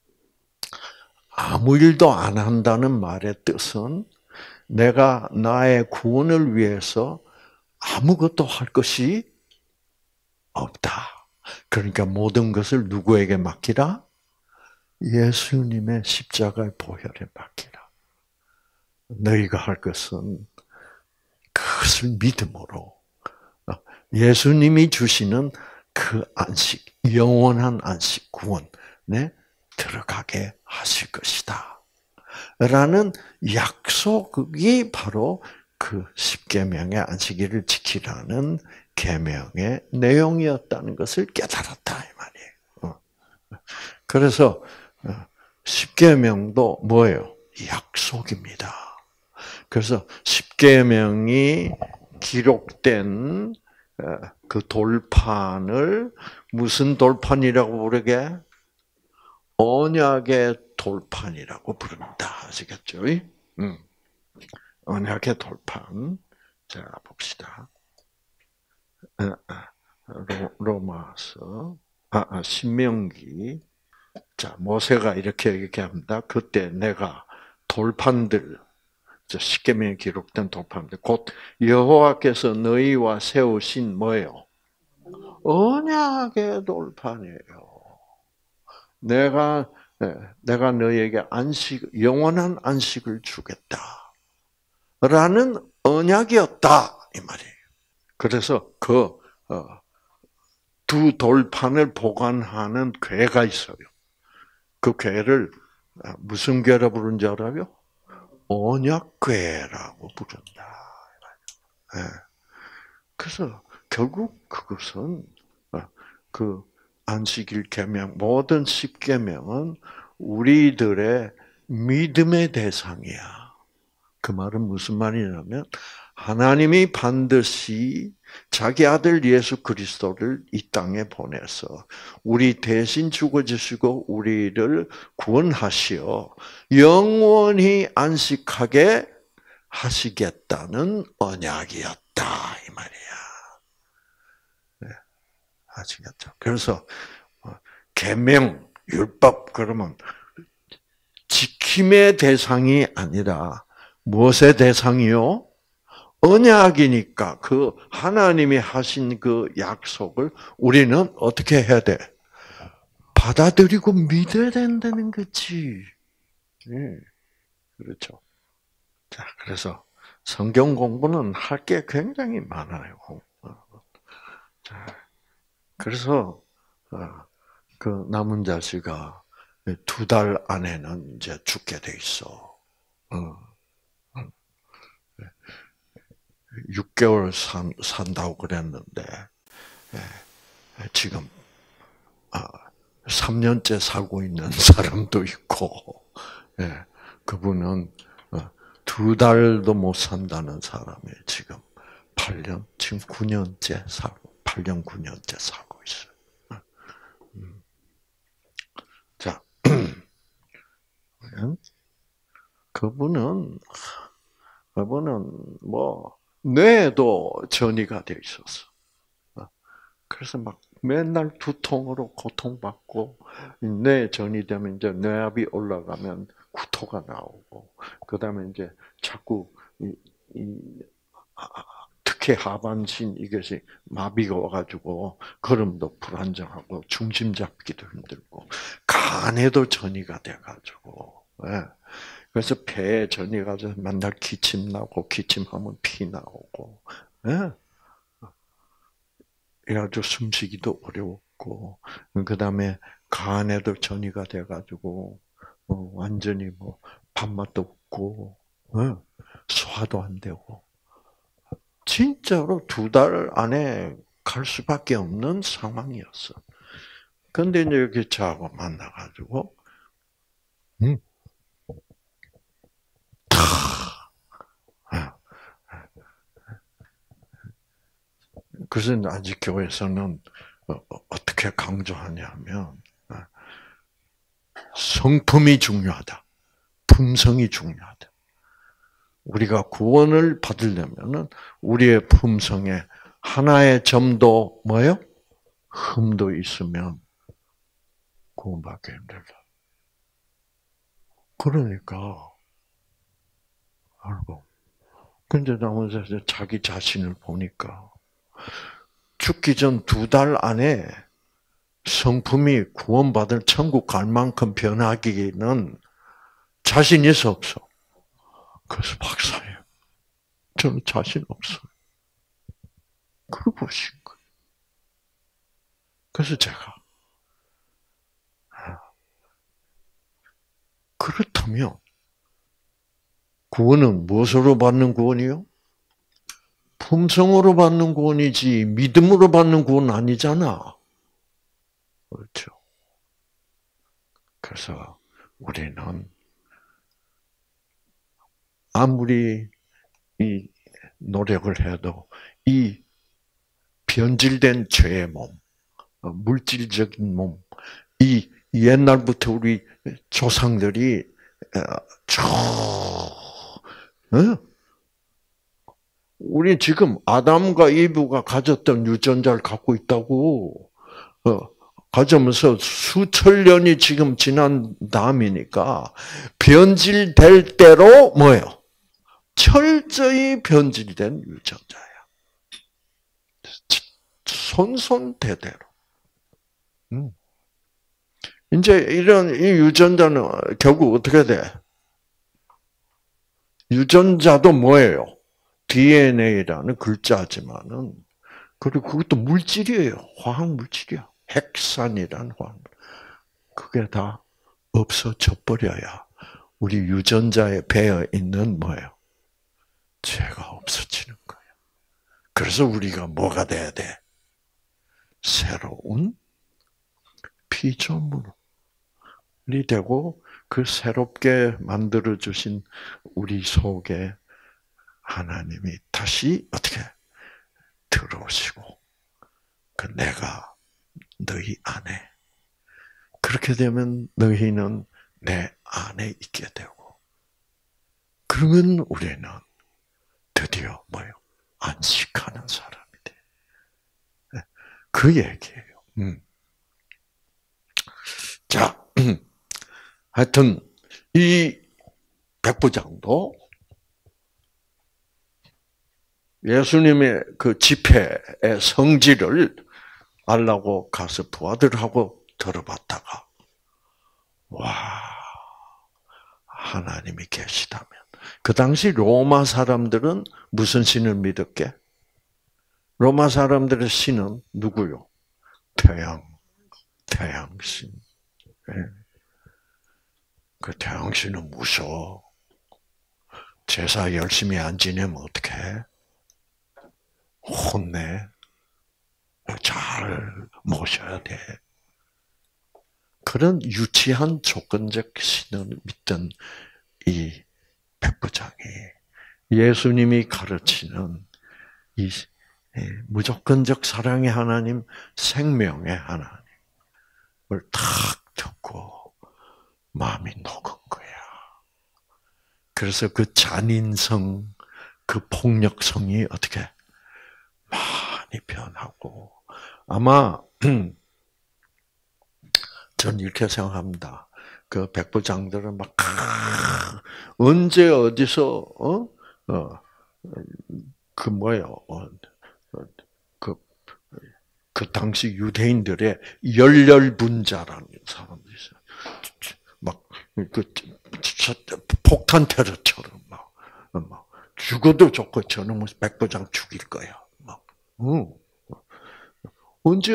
[SPEAKER 1] 아무 일도 안 한다는 말의 뜻은 내가 나의 구원을 위해서 아무것도 할 것이 없다. 그러니까 모든 것을 누구에게 맡기라? 예수님의 십자가의 보혈에 맡기라. 너희가 할 것은 그것을 믿음으로 예수님이 주시는 그 안식, 영원한 안식 구원에 들어가게 하실 것이다. 라는 약속이 바로 그 십계명의 안식일을 지키라는 계명의 내용이었다는 것을 깨달았다 이 말이에요. 그래서 십계명도 뭐예요? 약속입니다. 그래서 십계명이 기록된 그 돌판을 무슨 돌판이라고 부르게? 언약의 돌판이라고 부릅니다. 아시겠죠? 음. 언약의 돌판. 자, 봅시다. 로마서, 아, 아, 신명기. 자, 모세가 이렇게 얘기합니다. 그때 내가 돌판들, 십계명에 기록된 돌판들, 곧 여호와께서 너희와 세우신 뭐예요? 언약의 돌판이에요. 내가 내가 너희에게 안식, 영원한 안식을 주겠다. 라는 언약이었다 이 말이에요. 그래서 그 두 돌판을 보관하는 궤가 있어요. 그 궤를 무슨 궤라 부르는 줄 알아요? 언약궤라고 부른다. 네. 그래서 결국 그것은 그 안식일 계명, 모든 십계명은 우리들의 믿음의 대상이야. 그 말은 무슨 말이냐면 하나님이 반드시 자기 아들 예수 그리스도를 이 땅에 보내서 우리 대신 죽어주시고 우리를 구원하시어 영원히 안식하게 하시겠다는 언약이었다 이 말이야. 네, 아시겠죠? 그래서 계명, 율법 그러면 지킴의 대상이 아니라 무엇의 대상이요? 언약이니까 그 하나님이 하신 그 약속을 우리는 어떻게 해야 돼? 받아들이고 믿어야 된다는 거지. 네. 그렇죠. 자, 그래서 성경 공부는 할 게 굉장히 많아요. 자, 그래서 그 남은 자식아 두 달 안에는 이제 죽게 돼 있어. 육 개월 산, 산다고 그랬는데 지금 삼 년째 살고 있는 사람도 있고, 그분은 두 달도 못 산다는 사람이 지금 팔 년, 지금 구 년째 살고, 팔 년, 구 년째 살고 있어요. 자, 그분은, 그분은 뭐, 뇌에도 전이가 돼 있었어. 그래서 막 맨날 두통으로 고통받고, 뇌 전이 되면 이제 뇌압이 올라가면 구토가 나오고, 그 다음에 이제 자꾸, 이, 이, 특히 하반신 이것이 마비가 와가지고, 걸음도 불안정하고, 중심 잡기도 힘들고, 간에도 전이가 돼가지고, 예. 그래서 폐에 전이 가서 맨날 기침 나고, 기침하면 피 나오고, 예. 그래가지고 숨쉬기도 어려웠고, 그 다음에 간에도 전이가 돼가지고, 어, 완전히 뭐, 밥맛도 없고, 어, 소화도 안 되고. 진짜로 두 달 안에 갈 수밖에 없는 상황이었어. 근데 이제 이렇게 저하고 만나가지고, 음, 아, 그래서 아직 교회에서는 어떻게 강조하냐면, 성품이 중요하다. 품성이 중요하다. 우리가 구원을 받으려면은 우리의 품성에 하나의 점도 뭐요? 흠도 있으면 구원받기 힘들다. 그러니까 알고. 근데 나머지 자기 자신을 보니까 죽기 전 두 달 안에 성품이 구원받을 천국 갈 만큼 변하기는 자신이 없어. 그래서 박사예요. 저는 자신 없어요. 그걸 보신 거예요. 그래서 제가 그렇다면 구원은 무엇으로 받는 구원이요? 품성으로 받는 구원이지 믿음으로 받는 구원은 아니잖아. 그렇죠. 그래서 우리는 아무리 이 노력을 해도 이 변질된 죄의 몸, 물질적인 몸, 이 옛날부터 우리 조상들이 쭉, 어? 우리 지금 아담과 이브가 가졌던 유전자를 갖고 있다고, 어, 가져면서 수천 년이 지금 지난 다음이니까 변질될 대로 뭐예요? 철저히 변질된 유전자야. 손손대대로. 음. 이제 이런 이 유전자는 결국 어떻게 돼? 유전자도 뭐예요? 디엔에이라는 글자지만은 그리고 그것도 물질이에요. 화학 물질이야. 핵산이라는 화학. 그게 다 없어져 버려야 우리 유전자에 배어 있는 뭐예요? 죄가 없어지는 거예요. 그래서 우리가 뭐가 돼야 돼? 새로운 피조물이 되고 그 새롭게 만들어 주신 우리 속에 하나님이 다시 어떻게 들어오시고 그 내가 너희 안에 그렇게 되면 너희는 내 안에 있게 되고 그러면 우리는 드디어 뭐요? 안식하는 사람이 돼. 그 얘기예요. 음. 자, 하여튼 이 백부장도 예수님의 그 집회의 성질을 알라고 가서 부하들하고 들어봤다가 와, 하나님이 계시다면. 그 당시 로마 사람들은 무슨 신을 믿었게? 로마 사람들의 신은 누구요? 태양, 태양신. 그 태양신은 무서워. 제사 열심히 안 지내면 어떡해? 혼내. 잘 모셔야 돼. 그런 유치한 조건적 신을 믿던 이 백부장이 예수님이 가르치는 이 무조건적 사랑의 하나님, 생명의 하나님을 탁 듣고 마음이 녹은 거야. 그래서 그 잔인성, 그 폭력성이 어떻게 많이 변하고 아마 전 이렇게 생각합니다. 그 백부장들은 막 언제 어디서 어? 어, 그 뭐예요? 어, 그, 그 당시 유대인들의 열렬분자라는 사람들이 있어요. 막 그 폭탄 테러처럼 막, 막 죽어도 좋고 저놈은 백부장 죽일 거야. 막 응. 언제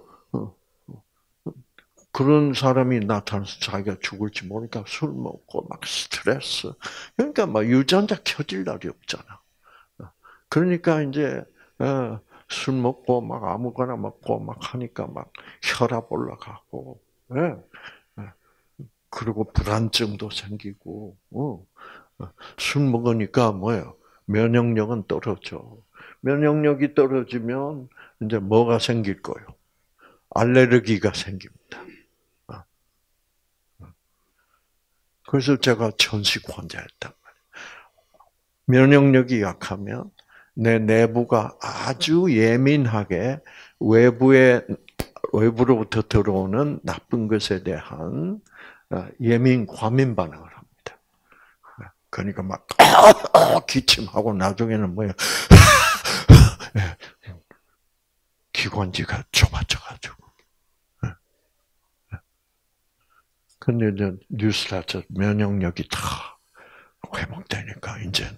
[SPEAKER 1] 그런 사람이 나타나서 자기가 죽을지 모르니까 술 먹고 막 스트레스. 그러니까 막 유전자 켜질 날이 없잖아. 그러니까 이제 술 먹고 막 아무거나 먹고 막 하니까 막 혈압 올라가고, 그리고 불안증도 생기고, 술 먹으니까 뭐예요? 면역력은 떨어져. 면역력이 떨어지면 이제 뭐가 생길 거예요? 알레르기가 생깁니다. 그래서 제가 천식 환자였단 말이에요. 면역력이 약하면 내 내부가 아주 예민하게 외부에, 외부로부터 들어오는 나쁜 것에 대한 예민, 과민 반응을 합니다. 그러니까 막, 기침하고 나중에는 뭐예요? 기관지가 좁아져가지고. 근데 이제 뉴스타트 면역력이 다 회복되니까 이제는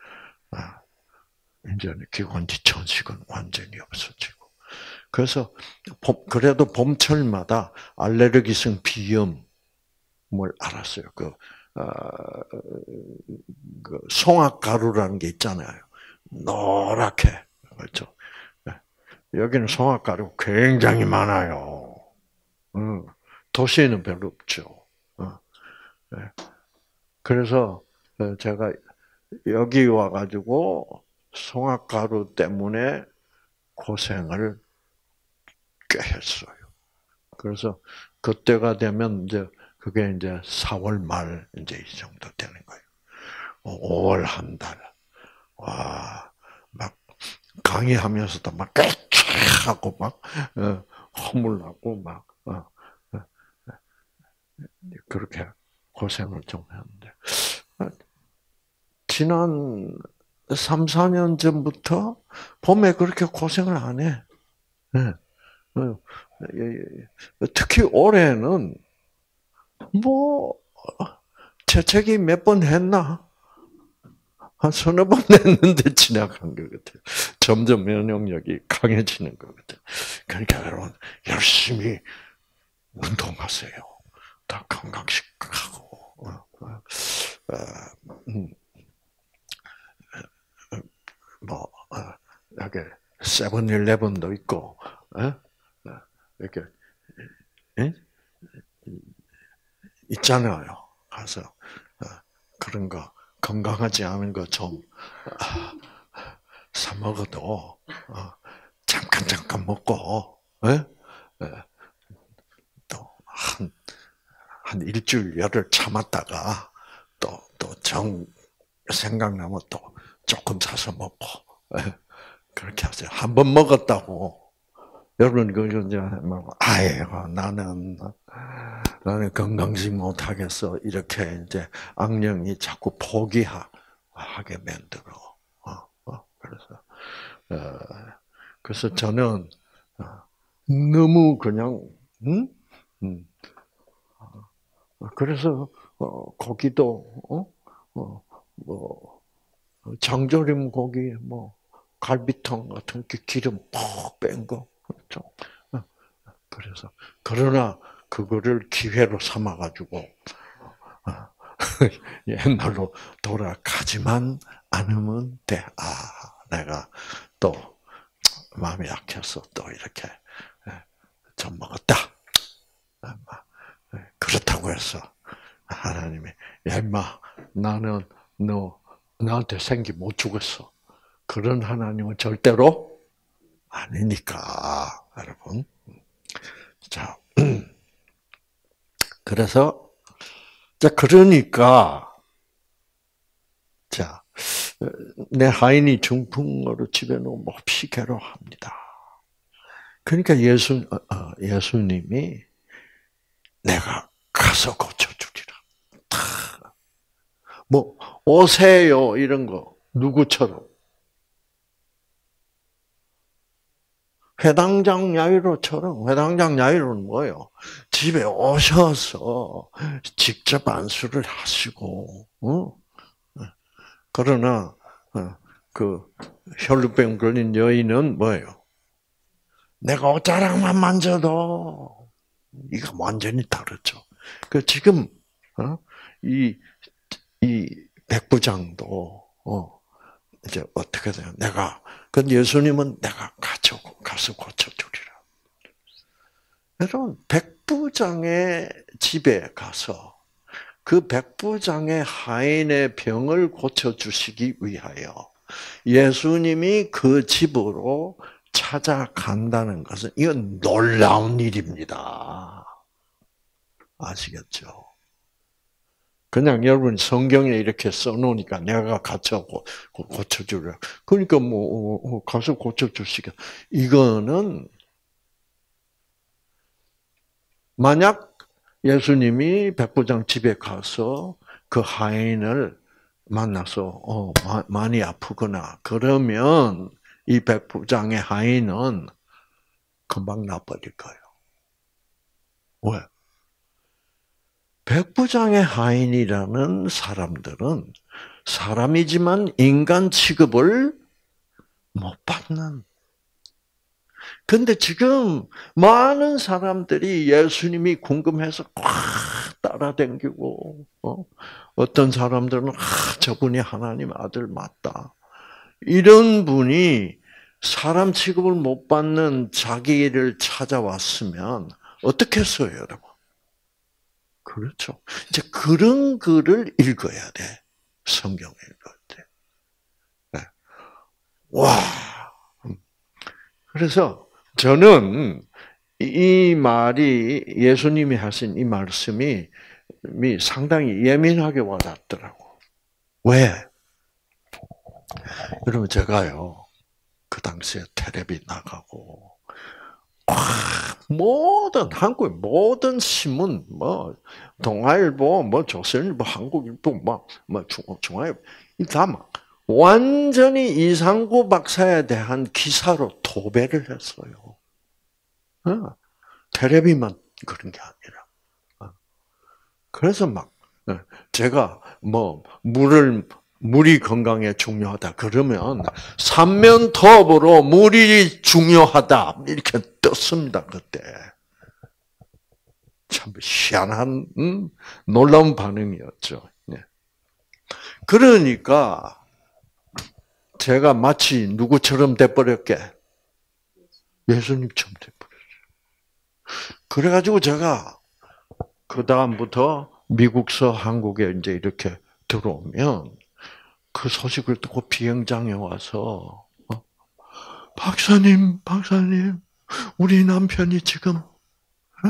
[SPEAKER 1] 이제는 기관지 천식은 완전히 없어지고. 그래서 그래도 봄철마다 알레르기성 비염을 알았어요. 그, 어, 그 송악가루라는 게 있잖아요. 노랗게 그렇죠. 여기는 송악가루 굉장히 많아요. 응. 도시에는 별로 없죠. 그래서 제가 여기 와가지고 송악가루 때문에 고생을 꽤 했어요. 그래서 그때가 되면 이제 그게 이제 사월 말 이제 이 정도 되는 거예요. 오월 한 달. 와, 막 강의하면서도 막 하고 막 허물나고 막 그렇게 고생을 좀 했는데 지난 삼, 사 년 전부터 봄에 그렇게 고생을 안 해. 특히 올해는 뭐 재채기 몇 번 했나? 한 서너 번 했는데 지나간 것 같아요. 점점 면역력이 강해지는 것 같아요. 그러니까 여러분 열심히 운동하세요. 다 건강식하고 뭐 여기 세븐일레븐도 있고 이렇게 있잖아요. 가서 그런 거 건강하지 않은 거 좀 사 먹어도 잠깐 잠깐 먹고 또 한 한 일주일 열흘 참았다가 또 또 정 생각나면 또 조금 사서 먹고 그렇게 하세요. 한 번 먹었다고 여러분 그 이제 막 아이고 나는 나는 건강식 못 하겠어 이렇게 이제 악령이 자꾸 포기하게 만들어. 그래서 그래서 저는 너무 그냥 음? 음. 그래서 어, 고기도 어? 어, 뭐 장조림 고기, 뭐 갈비탕 같은 게 기름 푹 뺀 거, 그렇죠. 어, 그래서 그러나 그거를 기회로 삼아 가지고 옛날로 돌아가지만 않으면 돼. 아, 내가 또 마음이 약해서 또 이렇게 좀 먹었다. 그렇다고 해서 하나님이 야 임마 나는 너 나한테 생기 못 주겠어. 그런 하나님은 절대로 아니니까 여러분. 자, 그래서 자 그러니까 자 내 하인이 중풍으로 집에 놓으면 몹시 괴로워합니다. 그러니까 예수 예수님이 내가 가서 고쳐주리라. 뭐 오세요 이런 거 누구처럼 회당장 야이로처럼 회당장 야이로는 뭐예요? 집에 오셔서 직접 안수를 하시고, 어? 그러나 그 혈루병 걸린 여인은 뭐예요? 내가 옷자락만 만져도 이거 완전히 다르죠. 그 지금 이 이 백부장도 어 이제 어떻게 돼요? 내가 그 예수님은 내가 가져 가서 고쳐주리라. 여러분 백부장의 집에 가서 그 백부장의 하인의 병을 고쳐주시기 위하여 예수님이 그 집으로 찾아간다는 것은 이건 놀라운 일입니다. 아시겠죠? 그냥 여러분 성경에 이렇게 써놓으니까 내가 가서 고쳐주라. 그러니까 뭐 가서 고쳐주시겠. 이거는 만약 예수님이 백부장 집에 가서 그 하인을 만나서 어, 많이 아프거나 그러면 이 백부장의 하인은 금방 나버릴 거예요. 왜? 백부장의 하인이라는 사람들은 사람이지만 인간 취급을 못 받는. 근데 지금 많은 사람들이 예수님이 궁금해서 꽉 따라다니고, 어? 어떤 사람들은 아, 저분이 하나님 아들 맞다. 이런 분이 사람 취급을 못 받는 자기를 찾아왔으면 어떻게 했어요, 여러분? 그렇죠. 이제 그런 글을 읽어야 돼. 성경을 읽을 때. 네. 와. 그래서 저는 이 말이 예수님이 하신 이 말씀이 상당히 예민하게 와닿더라고. 왜? 여러분 제가요 그 당시에 텔레비 나가고 모든 한국의 모든 신문, 뭐 동아일보, 뭐 조선일보, 한국일보, 뭐, 뭐 중앙일보 다 막 완전히 이상구 박사에 대한 기사로 도배를 했어요. 어, 텔레비만 그런 게 아니라. 어. 그래서 막 제가 뭐 물을 물이 건강에 중요하다 그러면 삼면톱으로 물이 중요하다 이렇게 떴습니다 그때. 참 희한한 음, 놀라운 반응이었죠. 그러니까 제가 마치 누구처럼 돼버렸게 예수님처럼 돼버렸어요. 그래가지고 제가 그 다음부터 미국서 한국에 이제 이렇게 들어오면 그 소식을 듣고 비행장에 와서 어? 박사님, 박사님, 우리 남편이 지금 네.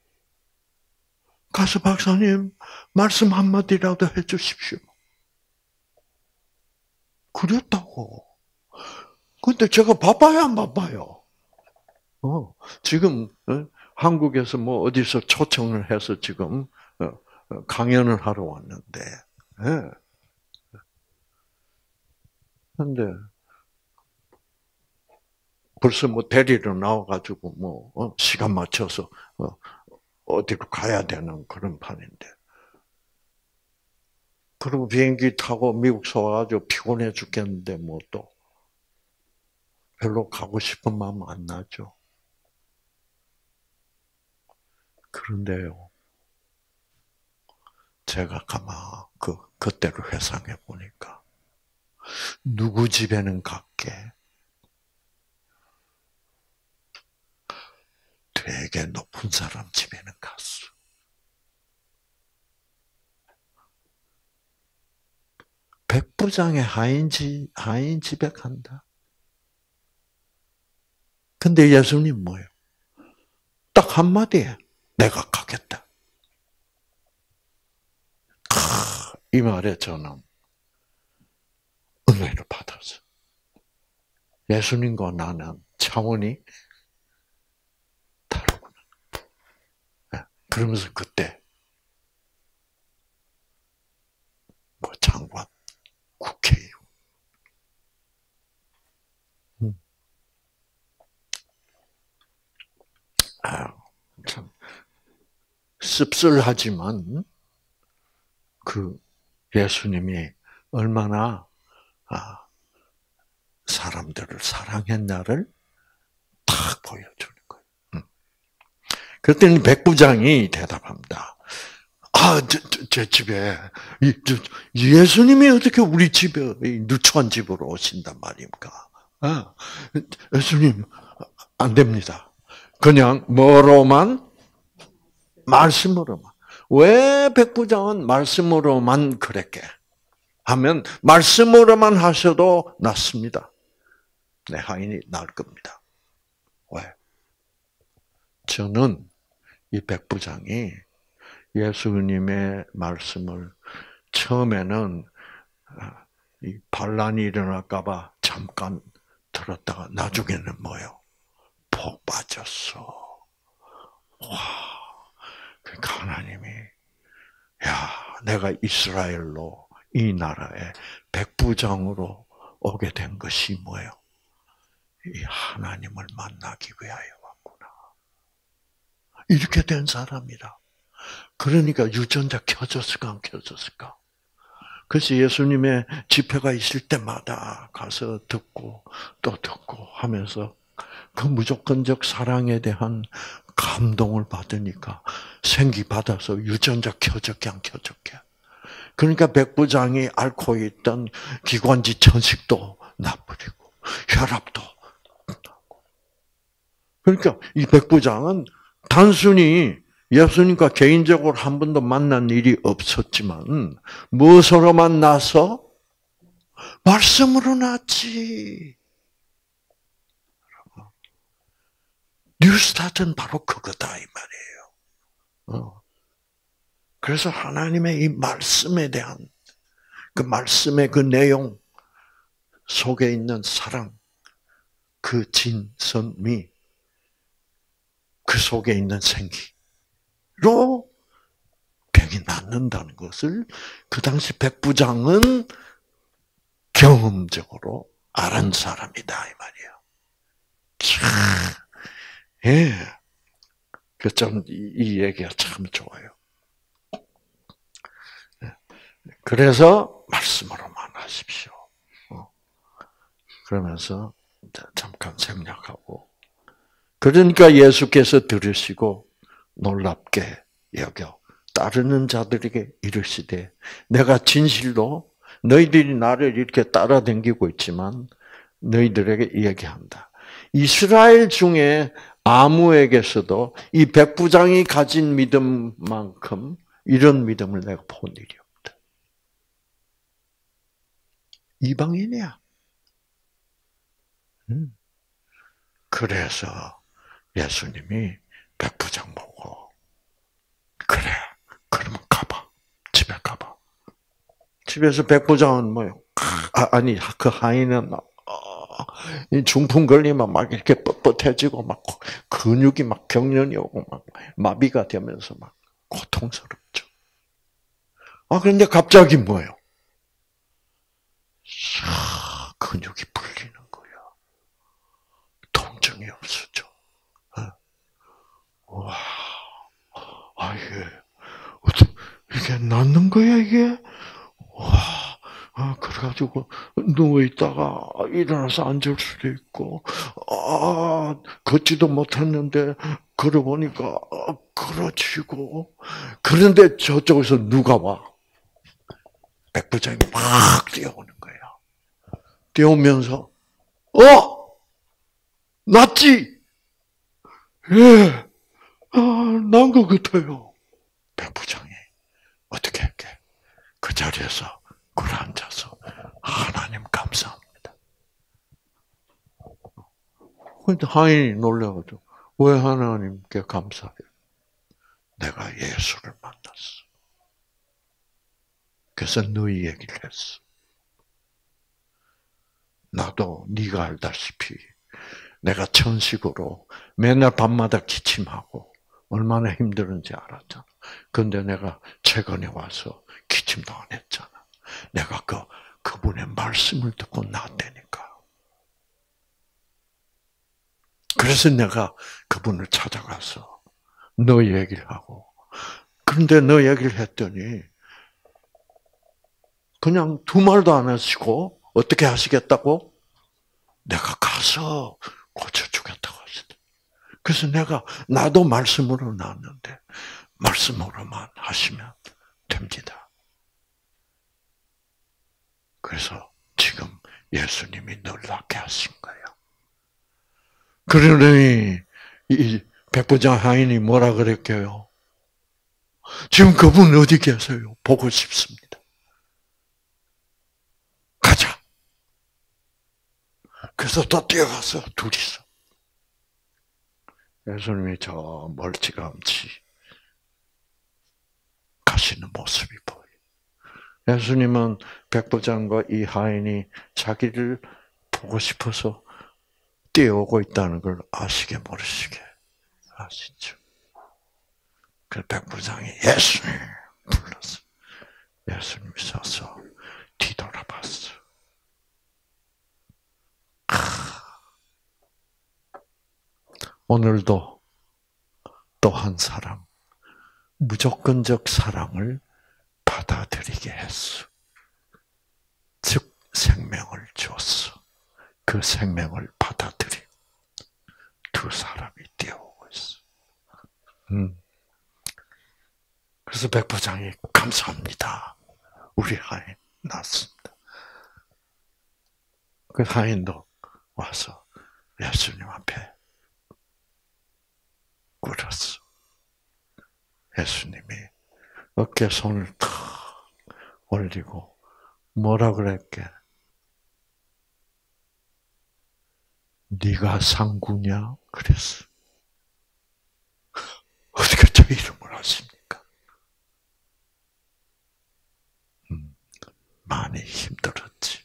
[SPEAKER 1] 가서 박사님 말씀 한마디라도 해주십시오. 그랬다고. 근데 제가 바빠요, 안 바빠요? 어, 지금 어? 한국에서 뭐 어디서 초청을 해서 지금 어, 강연을 하러 왔는데, 네. 근데 벌써 뭐 대리로 나와가지고 뭐 어, 시간 맞춰서 어, 어디로 가야 되는 그런 판인데. 그리고 비행기 타고 미국서 와가지고 피곤해 죽겠는데 뭐 또 별로 가고 싶은 마음 안 나죠. 그런데요, 제가 가만 그 그때를 회상해 보니까 누구 집에는 갔게 되게 높은 사람 집에는 갔어. 백부장의 하인지 하인 집에 간다. 근데 예수님 뭐예요? 딱 한마디에 내가 가겠다. 이 말에 저는 은혜를 받았어. 예수님과 나는 차원이 다르구나. 그러면서 그때 뭐 장관, 국회의원, 음. 아, 참 씁쓸하지만 그 예수님이 얼마나 아, 사람들을 사랑했나를 딱 보여주는 거예요. 음. 그랬더니 백부장이 대답합니다. 아, 저, 저, 제 집에 이, 저, 예수님이 어떻게 우리 집에 누추한 집으로 오신단 말입니까? 아, 예수님 안 됩니다. 그냥 뭐로만 말씀으로만. 왜 백부장은 말씀으로만 그랬게? 하면 말씀으로만 하셔도 낫습니다. 내 하인이 나을 겁니다. 왜? 저는 이 백부장이 예수님의 말씀을 처음에는 이 반란이 일어날까봐 잠깐 들었다가 나중에는 뭐요? 복 빠졌어. 와, 그러니까 하나님이 야, 내가 이스라엘로 이 나라에 백부장으로 오게 된 것이 뭐예요? 이 하나님을 만나기 위하여 왔구나. 이렇게 된 사람이라. 그러니까 유전자 켜졌을까 안 켜졌을까? 그래서 예수님의 집회가 있을 때마다 가서 듣고 또 듣고 하면서 그 무조건적 사랑에 대한 감동을 받으니까 생기 받아서 유전자 켜졌게 안 켜졌게. 그러니까 백부장이 앓고 있던 기관지 천식도 나버리고 혈압도 나고. 그러니까 이 백부장은 단순히 예수님과 개인적으로 한 번도 만난 일이 없었지만 무엇으로 만나서? 말씀으로 났지. 뉴스타트는 바로 그거다 이 말이에요. 그래서 하나님의 이 말씀에 대한 그 말씀의 그 내용 속에 있는 사랑, 그 진선미, 그 속에 있는 생기로 병이 낫는다는 것을 그 당시 백부장은 경험적으로 알은 사람이다 이 말이에요. 참, 예, 그 좀 이 얘기가 참 좋아요. 그래서 말씀으로만 하십시오. 그러면서 잠깐 생략하고. 그러니까 예수께서 들으시고 놀랍게 여겨 따르는 자들에게 이르시되 내가 진실로 너희들이 나를 이렇게 따라다니고 있지만 너희들에게 얘기한다. 이스라엘 중에 아무에게서도 이 백부장이 가진 믿음만큼 이런 믿음을 내가 본 일이 없다. 이방인이야. 그래서 예수님이 백부장 보고 그래, 그러면 가봐. 집에 가봐. 집에서 백부장은 뭐요? 아, 아니 그 하인은 이 중풍 걸리면 막 이렇게 뻣뻣해지고 막 근육이 막 경련이 오고 막 마비가 되면서 막 고통스럽죠. 아 그런데 갑자기 뭐예요? 근육이 풀리는 거야. 통증이 없어져. 와, 어떻게 낫는 거야, 이게? 와, 아, 그래가지고, 누워있다가 일어나서 앉을 수도 있고, 아, 걷지도 못했는데, 걸어보니까, 아, 걸어지고, 그런데 저쪽에서 누가 와? 백부장이 막 뛰어오는 거예요. 뛰어오면서, 어! 낫지? 예, 아, 난 것 같아요. 백부장이 어떻게 할게? 그 자리에서 굴 앉아서 하나님 감사합니다. 근데 하인이 놀라가지고 왜 하나님께 감사해? 내가 예수를 만났어. 그래서 너희 얘기를 했어. 나도 네가 알다시피 내가 천식으로 맨날 밤마다 기침하고 얼마나 힘들은지 알았잖아. 근데 내가 최근에 와서 기침도 안 했잖아. 내가 그, 그분의 말씀을 듣고 나왔다니까. 그래서 내가 그분을 찾아가서 너 얘기를 하고. 그런데 너 얘기를 했더니 그냥 두 말도 안 하시고 어떻게 하시겠다고? 내가 가서 고쳐주겠다고 하시대. 그래서 내가 나도 말씀으로 나왔는데 말씀으로만 하시면 됩니다. 그래서 지금 예수님이 놀랍게 하신 거예요. 그러니 이 백부장 하인이 뭐라 그랬게요? 지금 그분 어디 계세요? 보고 싶습니다. 가자. 그래서 또 뛰어가서 둘이서 예수님이 저 멀찌감치 가시는 모습이 보여요. 예수님은 백부장과 이 하인이 자기를 보고 싶어서 뛰어오고 있다는 걸 아시게 모르시게 아시죠? 그 백부장이 예수님 불렀어. 예수님이 서서 뒤돌아봤어. 오늘도 또 한 사람, 무조건적 사랑을 받아들이게 했어. 즉, 생명을 줬어. 그 생명을 받아들인 두 사람이 뛰어오고 있어. 음. 그래서 백부장이 감사합니다. 우리 하인 났습니다. 그 하인도 와서 예수님 앞에 꿇었어. 예수님이 어깨에 손을 탁 올리고 뭐라 그랬게? 네가 상구냐? 그랬어. 어떻게 저 이름을 아십니까? 음, 많이 힘들었지.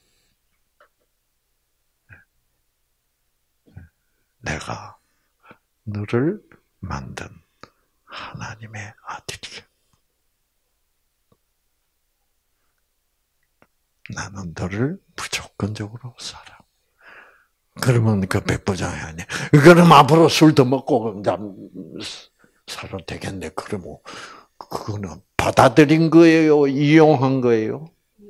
[SPEAKER 1] 내가 너를 만든 하나님의 아들이야. 나는 너를 무조건적으로 사랑. 그러면 그 백부장이 아니, 그럼 앞으로 술 더 먹고 살아도 되겠네. 그러면 그거는 받아들인 거예요, 이용한 거예요.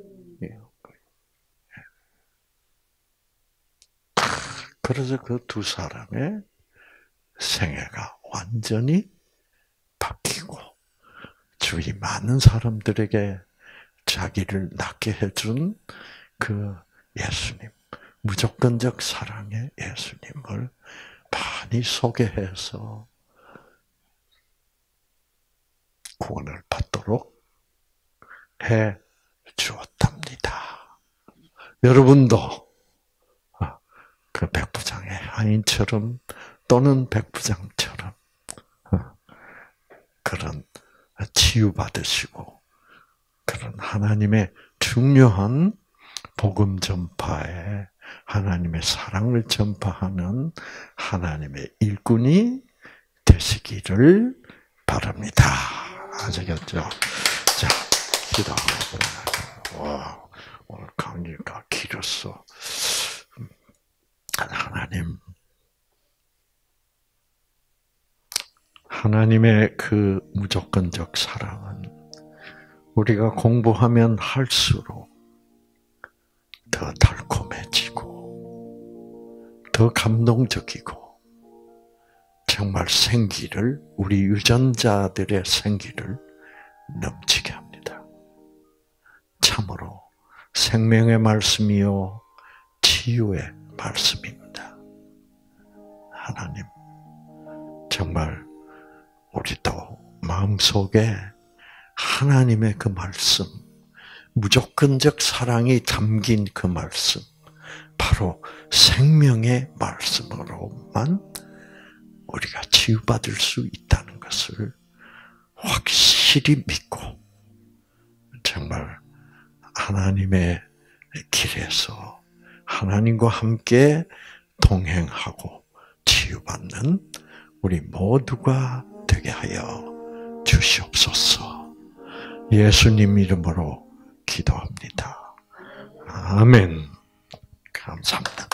[SPEAKER 1] 그래서 그 두 사람의 생애가 완전히 바뀌고 주위 많은 사람들에게 자기를 낫게 해준 그 예수님, 무조건적 사랑의 예수님을 많이 소개해서 구원을 받도록 해 주었답니다. 여러분도 그 백부장의 하인처럼 또는 백부장처럼 그런 치유받으시고 그런 하나님의 중요한 복음 전파에 하나님의 사랑을 전파하는 하나님의 일꾼이 되시기를 바랍니다. 아시겠죠? 자, 기도하고 와, 오늘 강의가 길었어. 하나님, 하나님의 그 무조건적 사랑은 우리가 공부하면 할수록 더 달콤해지고 더 감동적이고 정말 생기를 우리 유전자들의 생기를 넘치게 합니다. 참으로 생명의 말씀이요 치유의 말씀입니다. 하나님 정말 우리도 마음속에 하나님의 그 말씀, 무조건적 사랑이 담긴 그 말씀, 바로 생명의 말씀으로만 우리가 치유받을 수 있다는 것을 확실히 믿고 정말 하나님의 길에서 하나님과 함께 동행하고 치유받는 우리 모두가 되게 하여 주시옵소서. 예수님 이름으로 기도합니다. 아멘. 감사합니다.